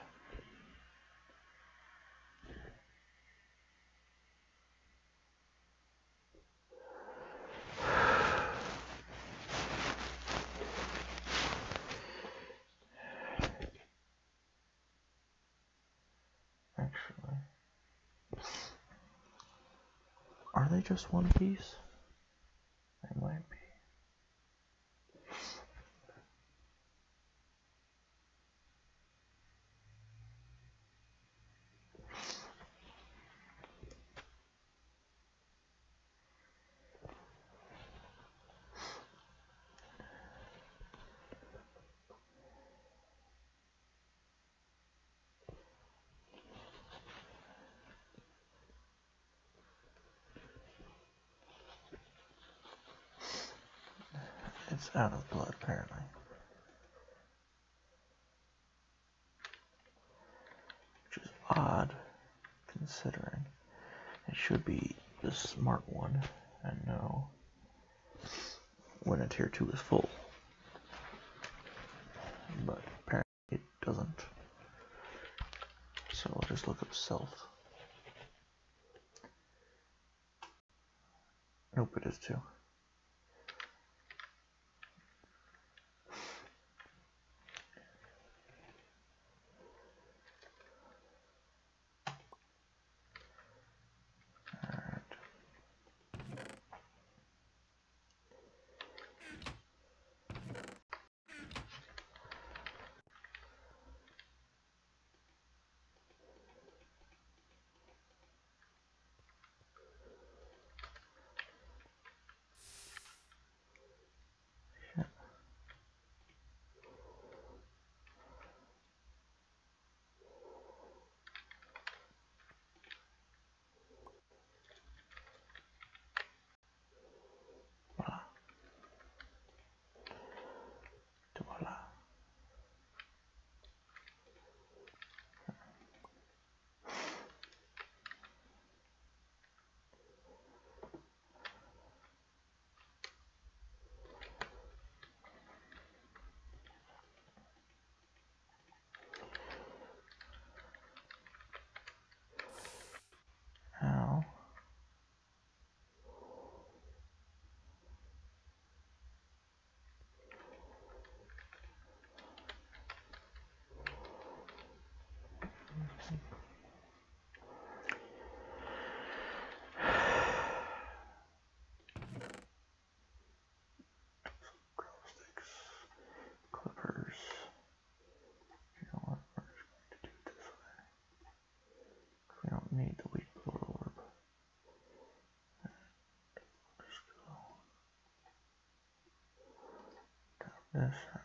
Actually, are they just one piece? They might be. out of blood, apparently. Which is odd, considering it should be the smart one and know when a tier 2 is full. But apparently it doesn't. So I'll just look up self. Nope, it is 2. Voila. Now, clippers. You know what? We're just going to do it this way. We don't need the weak blood orb. Just go down this route.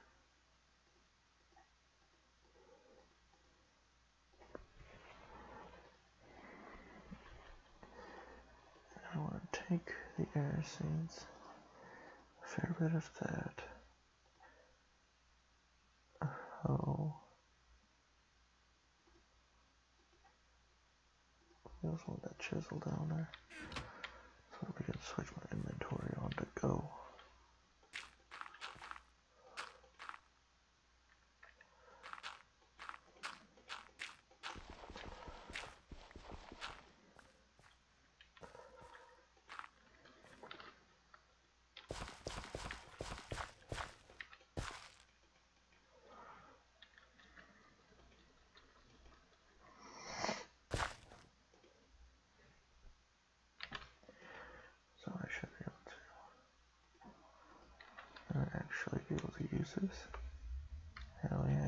I want to take the air seeds. A fair bit of that. Oh. I also want that chisel down there. So we can switch my inventory on to go. So I should be able to actually be able to use this. Hell yeah.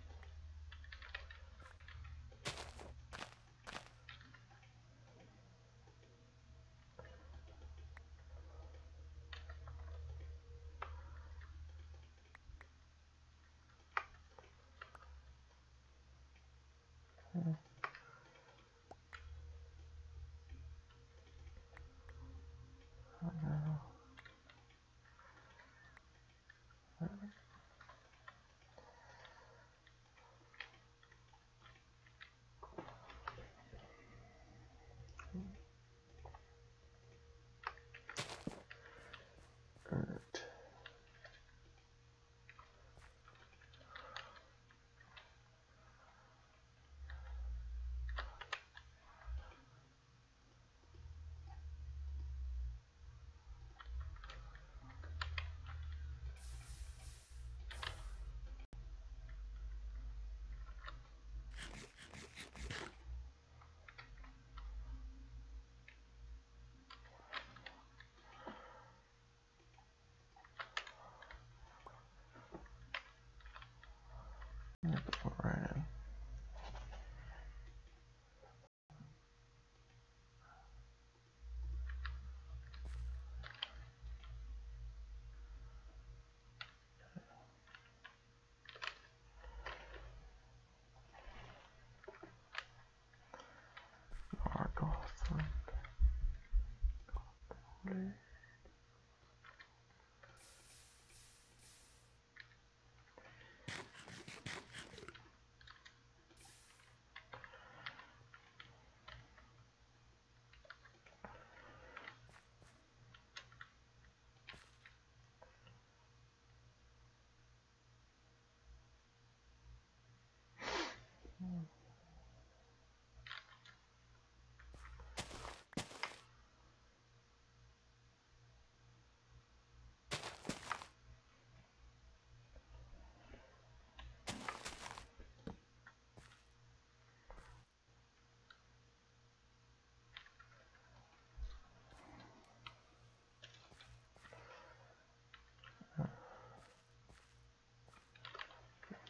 Alright.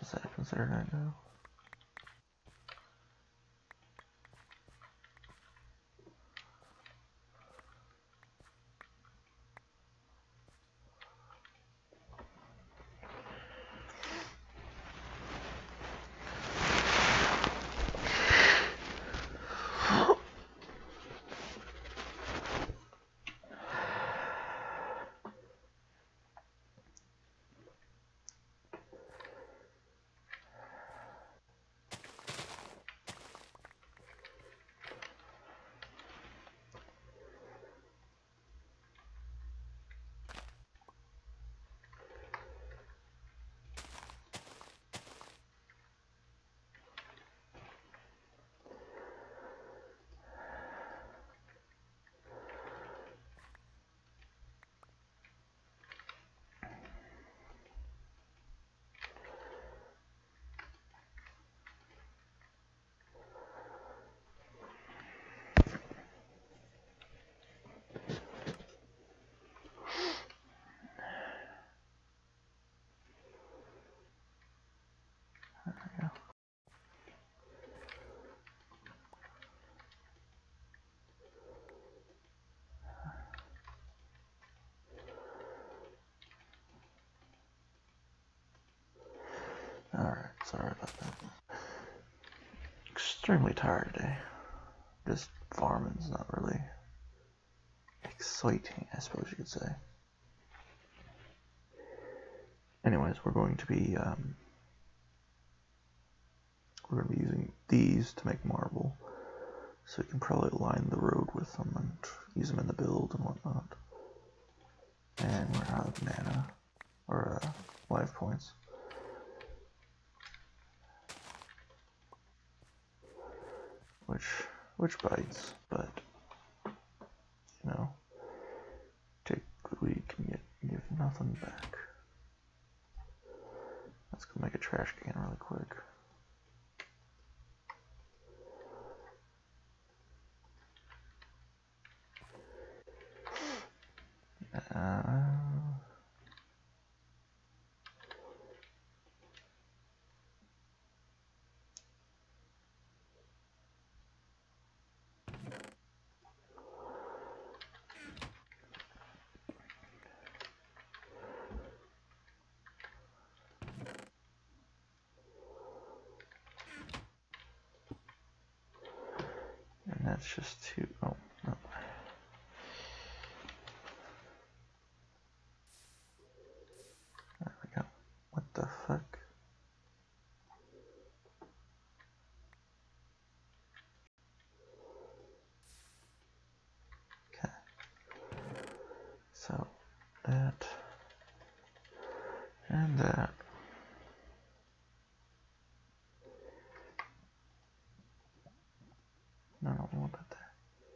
Is that considered night now? Alright, sorry about that. Extremely tired today. Just farming's not really exciting, I suppose you could say. Anyways, we're going to be using these to make marble, so we can probably line the road with them and use them in the build and whatnot. And we're out of mana or life points. Which bites, but you know, take good week and give nothing back. Let's go make a trash can really quick. And that's just two. Oh, no. There we go. What the fuck? Okay. So, that. And that. No, I don't want that there.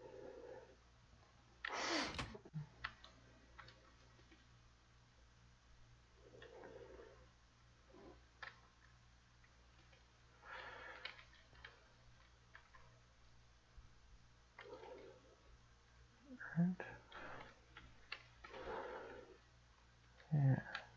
Right. Yeah.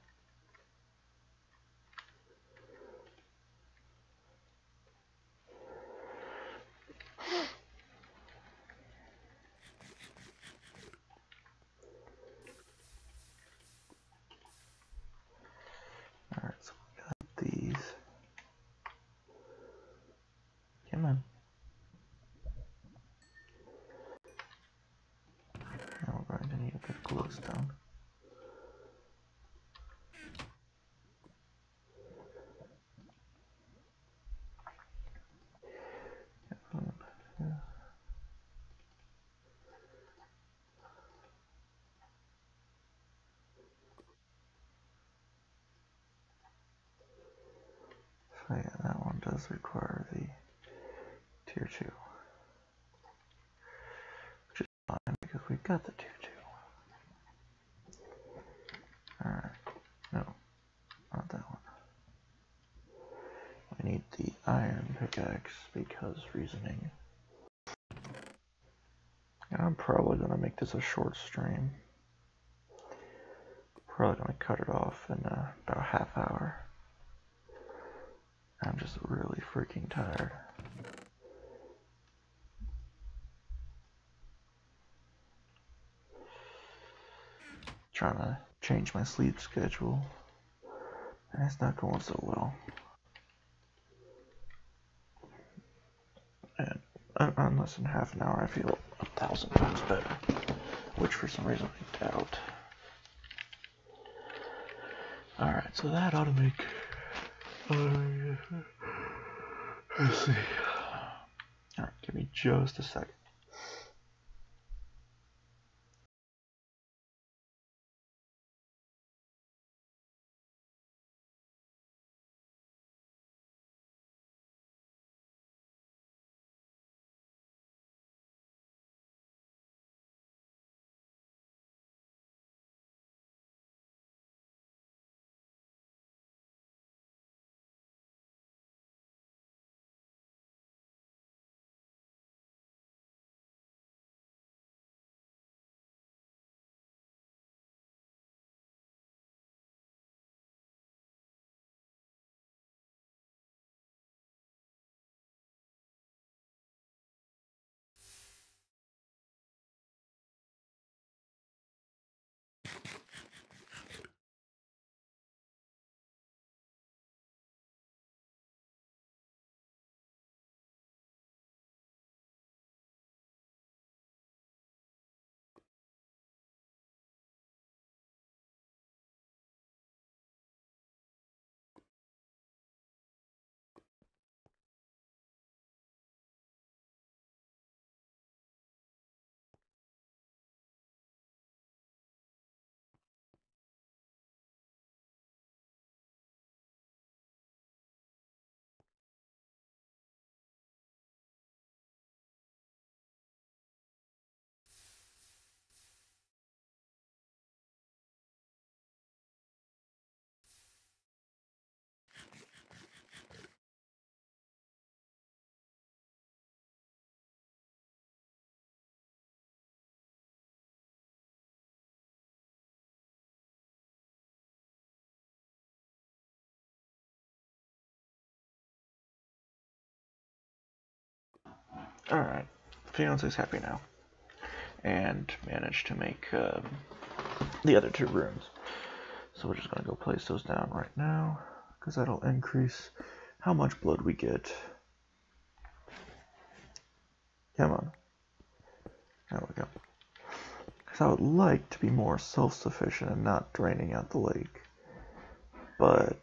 Alright, so we got these. Come on. Now we're going to need a bit of glowstone. So yeah, that one does require the tier 2. Which is fine because we've got the tier 2. Alright. No, not that one. I need the iron pickaxe because reasoning. And I'm probably going to make this a short stream. Probably going to cut it off in about a half hour. I'm just really freaking tired. Trying to change my sleep schedule, and it's not going so well. And in less than half an hour, I feel 1,000 times better, which for some reason I doubt. Alright, so that ought to make... let's see. Alright, give me just a second. Alright, fiance's happy now. And managed to make the other 2 rooms. So we're just going to go place those down right now, because that'll increase how much blood we get. Come on. There we go. Because I would like to be more self-sufficient and not draining out the lake. But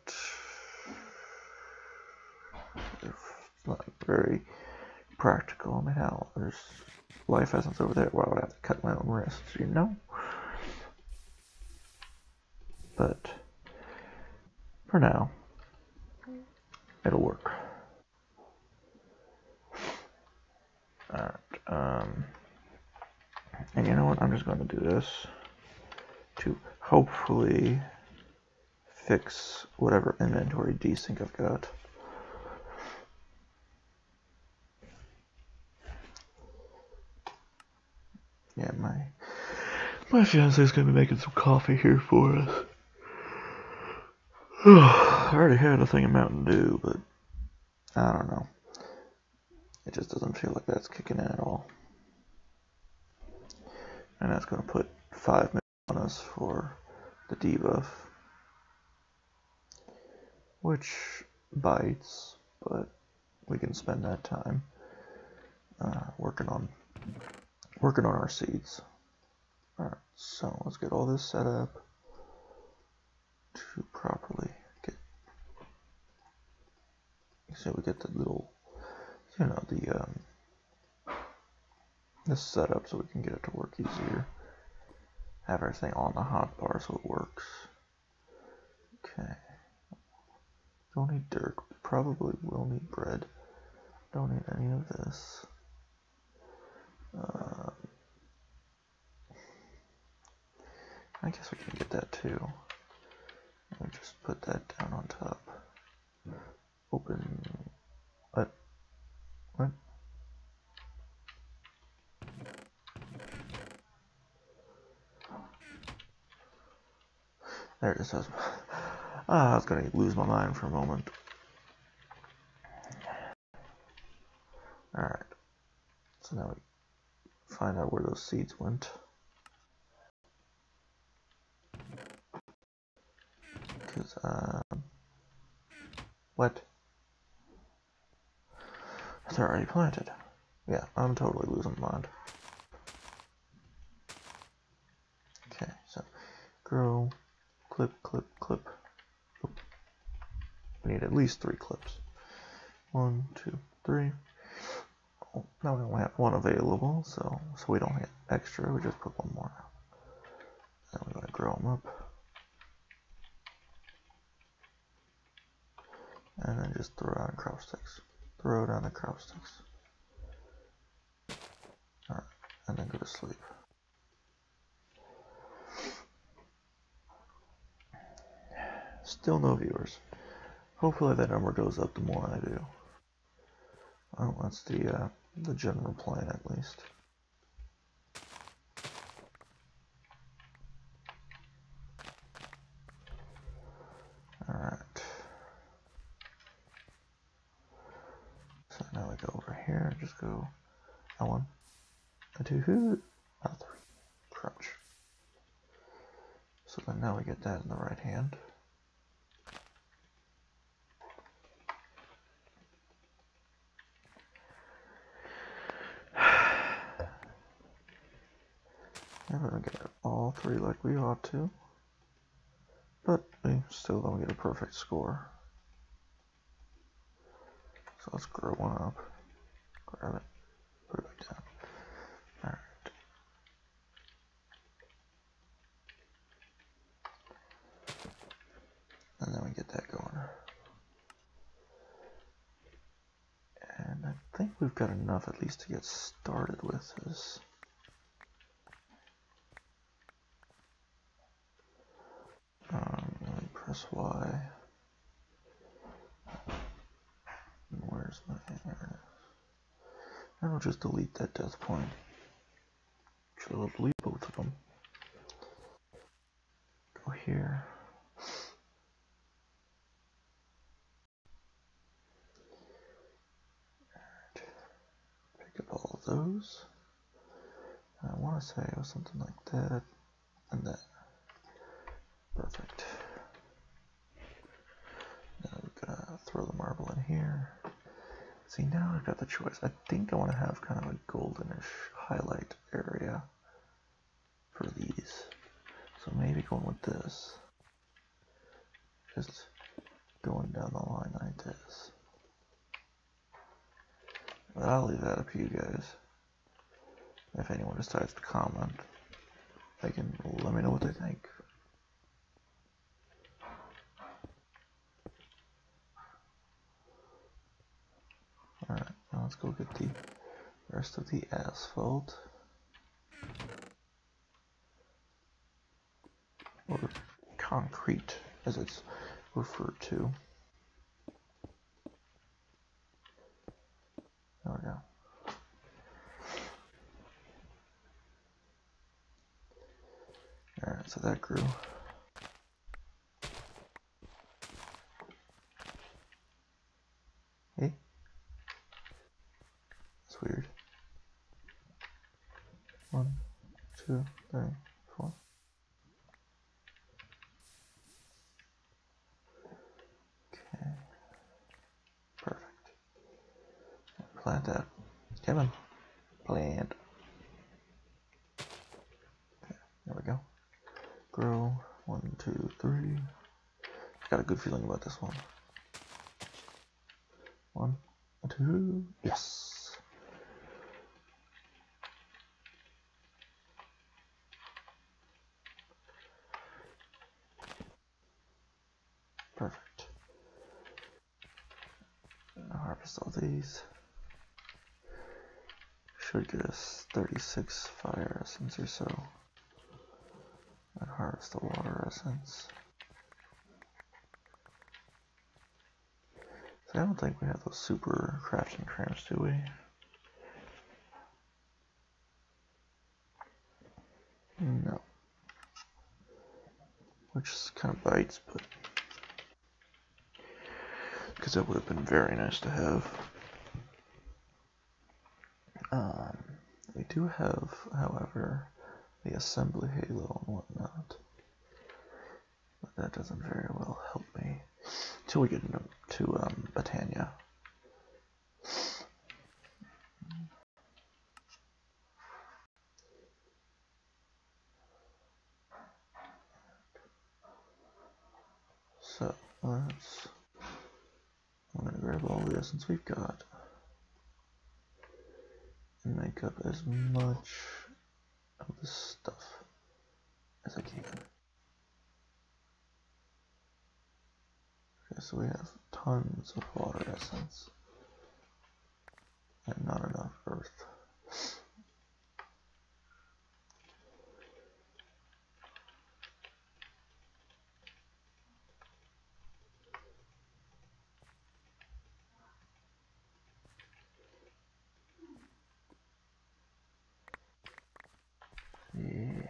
it's not very practical. I mean, how? There's life essence over there. Why would I have to cut my own wrists, you know? But for now, it'll work. Alright, and you know what? I'm just going to do this to hopefully fix whatever inventory desync I've got. Yeah, my fiance is going to be making some coffee here for us. I already had a thing of Mountain Dew, but I don't know. It just doesn't feel like that's kicking in at all. And that's going to put 5 minutes on us for the debuff. Which bites, but we can spend that time working on our seeds. Alright, so let's get all this set up to properly get, so we get the little, you know, this set up so we can get it to work easier. Have everything on the hotbar so it works. Okay. Don't need dirt. Probably will need bread. Don't need any of this. I guess we can get that too. Let me just put that down on top. Open. What? What? There it says. I was gonna lose my mind for a moment. Alright, so now we find out where those seeds went. Because, what? They're already planted. Yeah, I'm totally losing my mind. Okay, so grow, clip, clip, clip. Oop. We need at least 3 clips. 1, 2, 3. Oh, now we only have 1 available, so we don't get extra. We just put 1 more out. Then we're going to grow them up. And then just throw down crop sticks. Throw down the crop sticks. Alright, and then go to sleep. Still no viewers. Hopefully that number goes up the more I do. Well, that's the general plan at least. Alright. So now we go over here and just go L1, L2, L3, crouch. So then now we get that in the right hand. And then we get all 3 like we ought to. But we still don't get a perfect score. So let's grow one up. Grab it. Put it back down. Alright. And then we get that going. And I think we've got enough at least to get started with this. Let me press Y. And where's my error? And we'll just delete that death point. Actually, we'll delete both of them. Go here. Pick up all of those. And I want to say it was something like that and that. Perfect. Now we're gonna throw the marble in here. See, now I've got the choice. I think I want to have kind of a goldenish highlight area for these. So maybe going with this. Just going down the line like this. But I'll leave that up to you guys. If anyone decides to comment, they can let me know what they think. Alright, now let's go get the rest of the asphalt. Or concrete, as it's referred to. There we go. Alright, so that grew. Hey? That's weird. 1, 2, 3, 4. Okay. Perfect. Plant that. Come on. Plant. Okay, there we go. Grow. 1, 2, 3. Got a good feeling about this one. 1, 2. Yes. Perfect. I'll harvest all these. Should get us 36 fire essence or so. And harvest the water essence. So I don't think we have those super crafting cramps, do we? No. Which kind of bites, but because that would have been very nice to have. Um, we do have, however, the assembly halo and whatnot, but that doesn't very well help me until we get into Botania. So let's. I'm gonna grab all the essence we've got and make up as much of this stuff as I can. Okay, so we have tons of water essence and not enough earth. Yeah.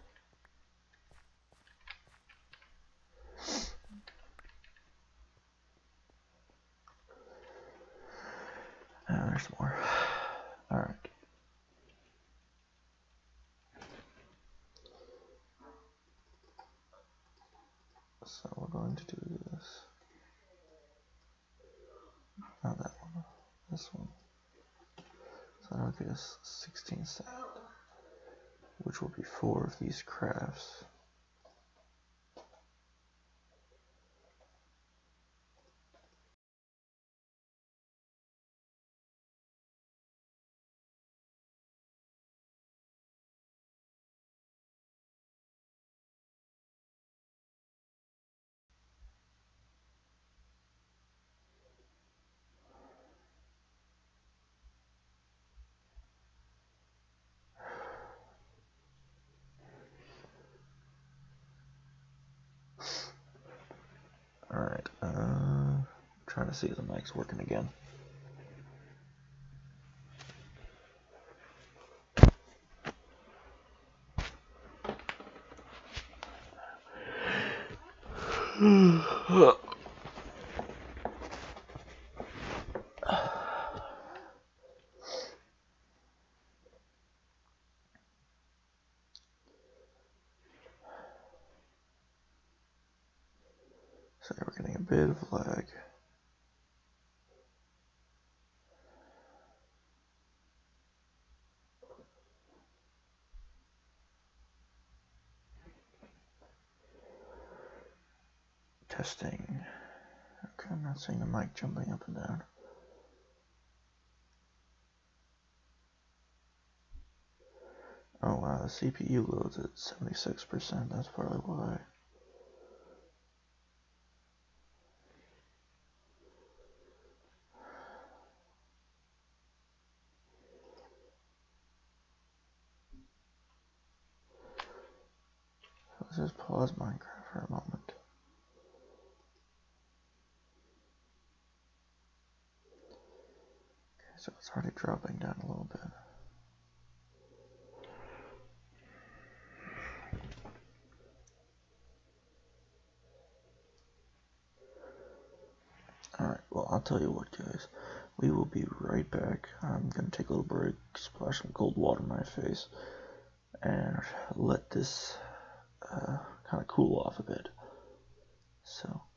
There's more. Alright. So we're going to do this. Not that one. This one. So that'll get us 16 sand, which will be 4 of these crafts. Alright, trying to see if the mic's working again. Sorry, we're getting a bit of lag. Testing. Okay, I'm not seeing the mic jumping up and down. Oh wow, the CPU loads at 76%, that's probably why. Let's just pause Minecraft for a moment. Okay, so it's already dropping down a little bit. Alright, well, I'll tell you what, guys. We will be right back. I'm gonna take a little break, splash some cold water in my face, and let this kind of cool off a bit. So,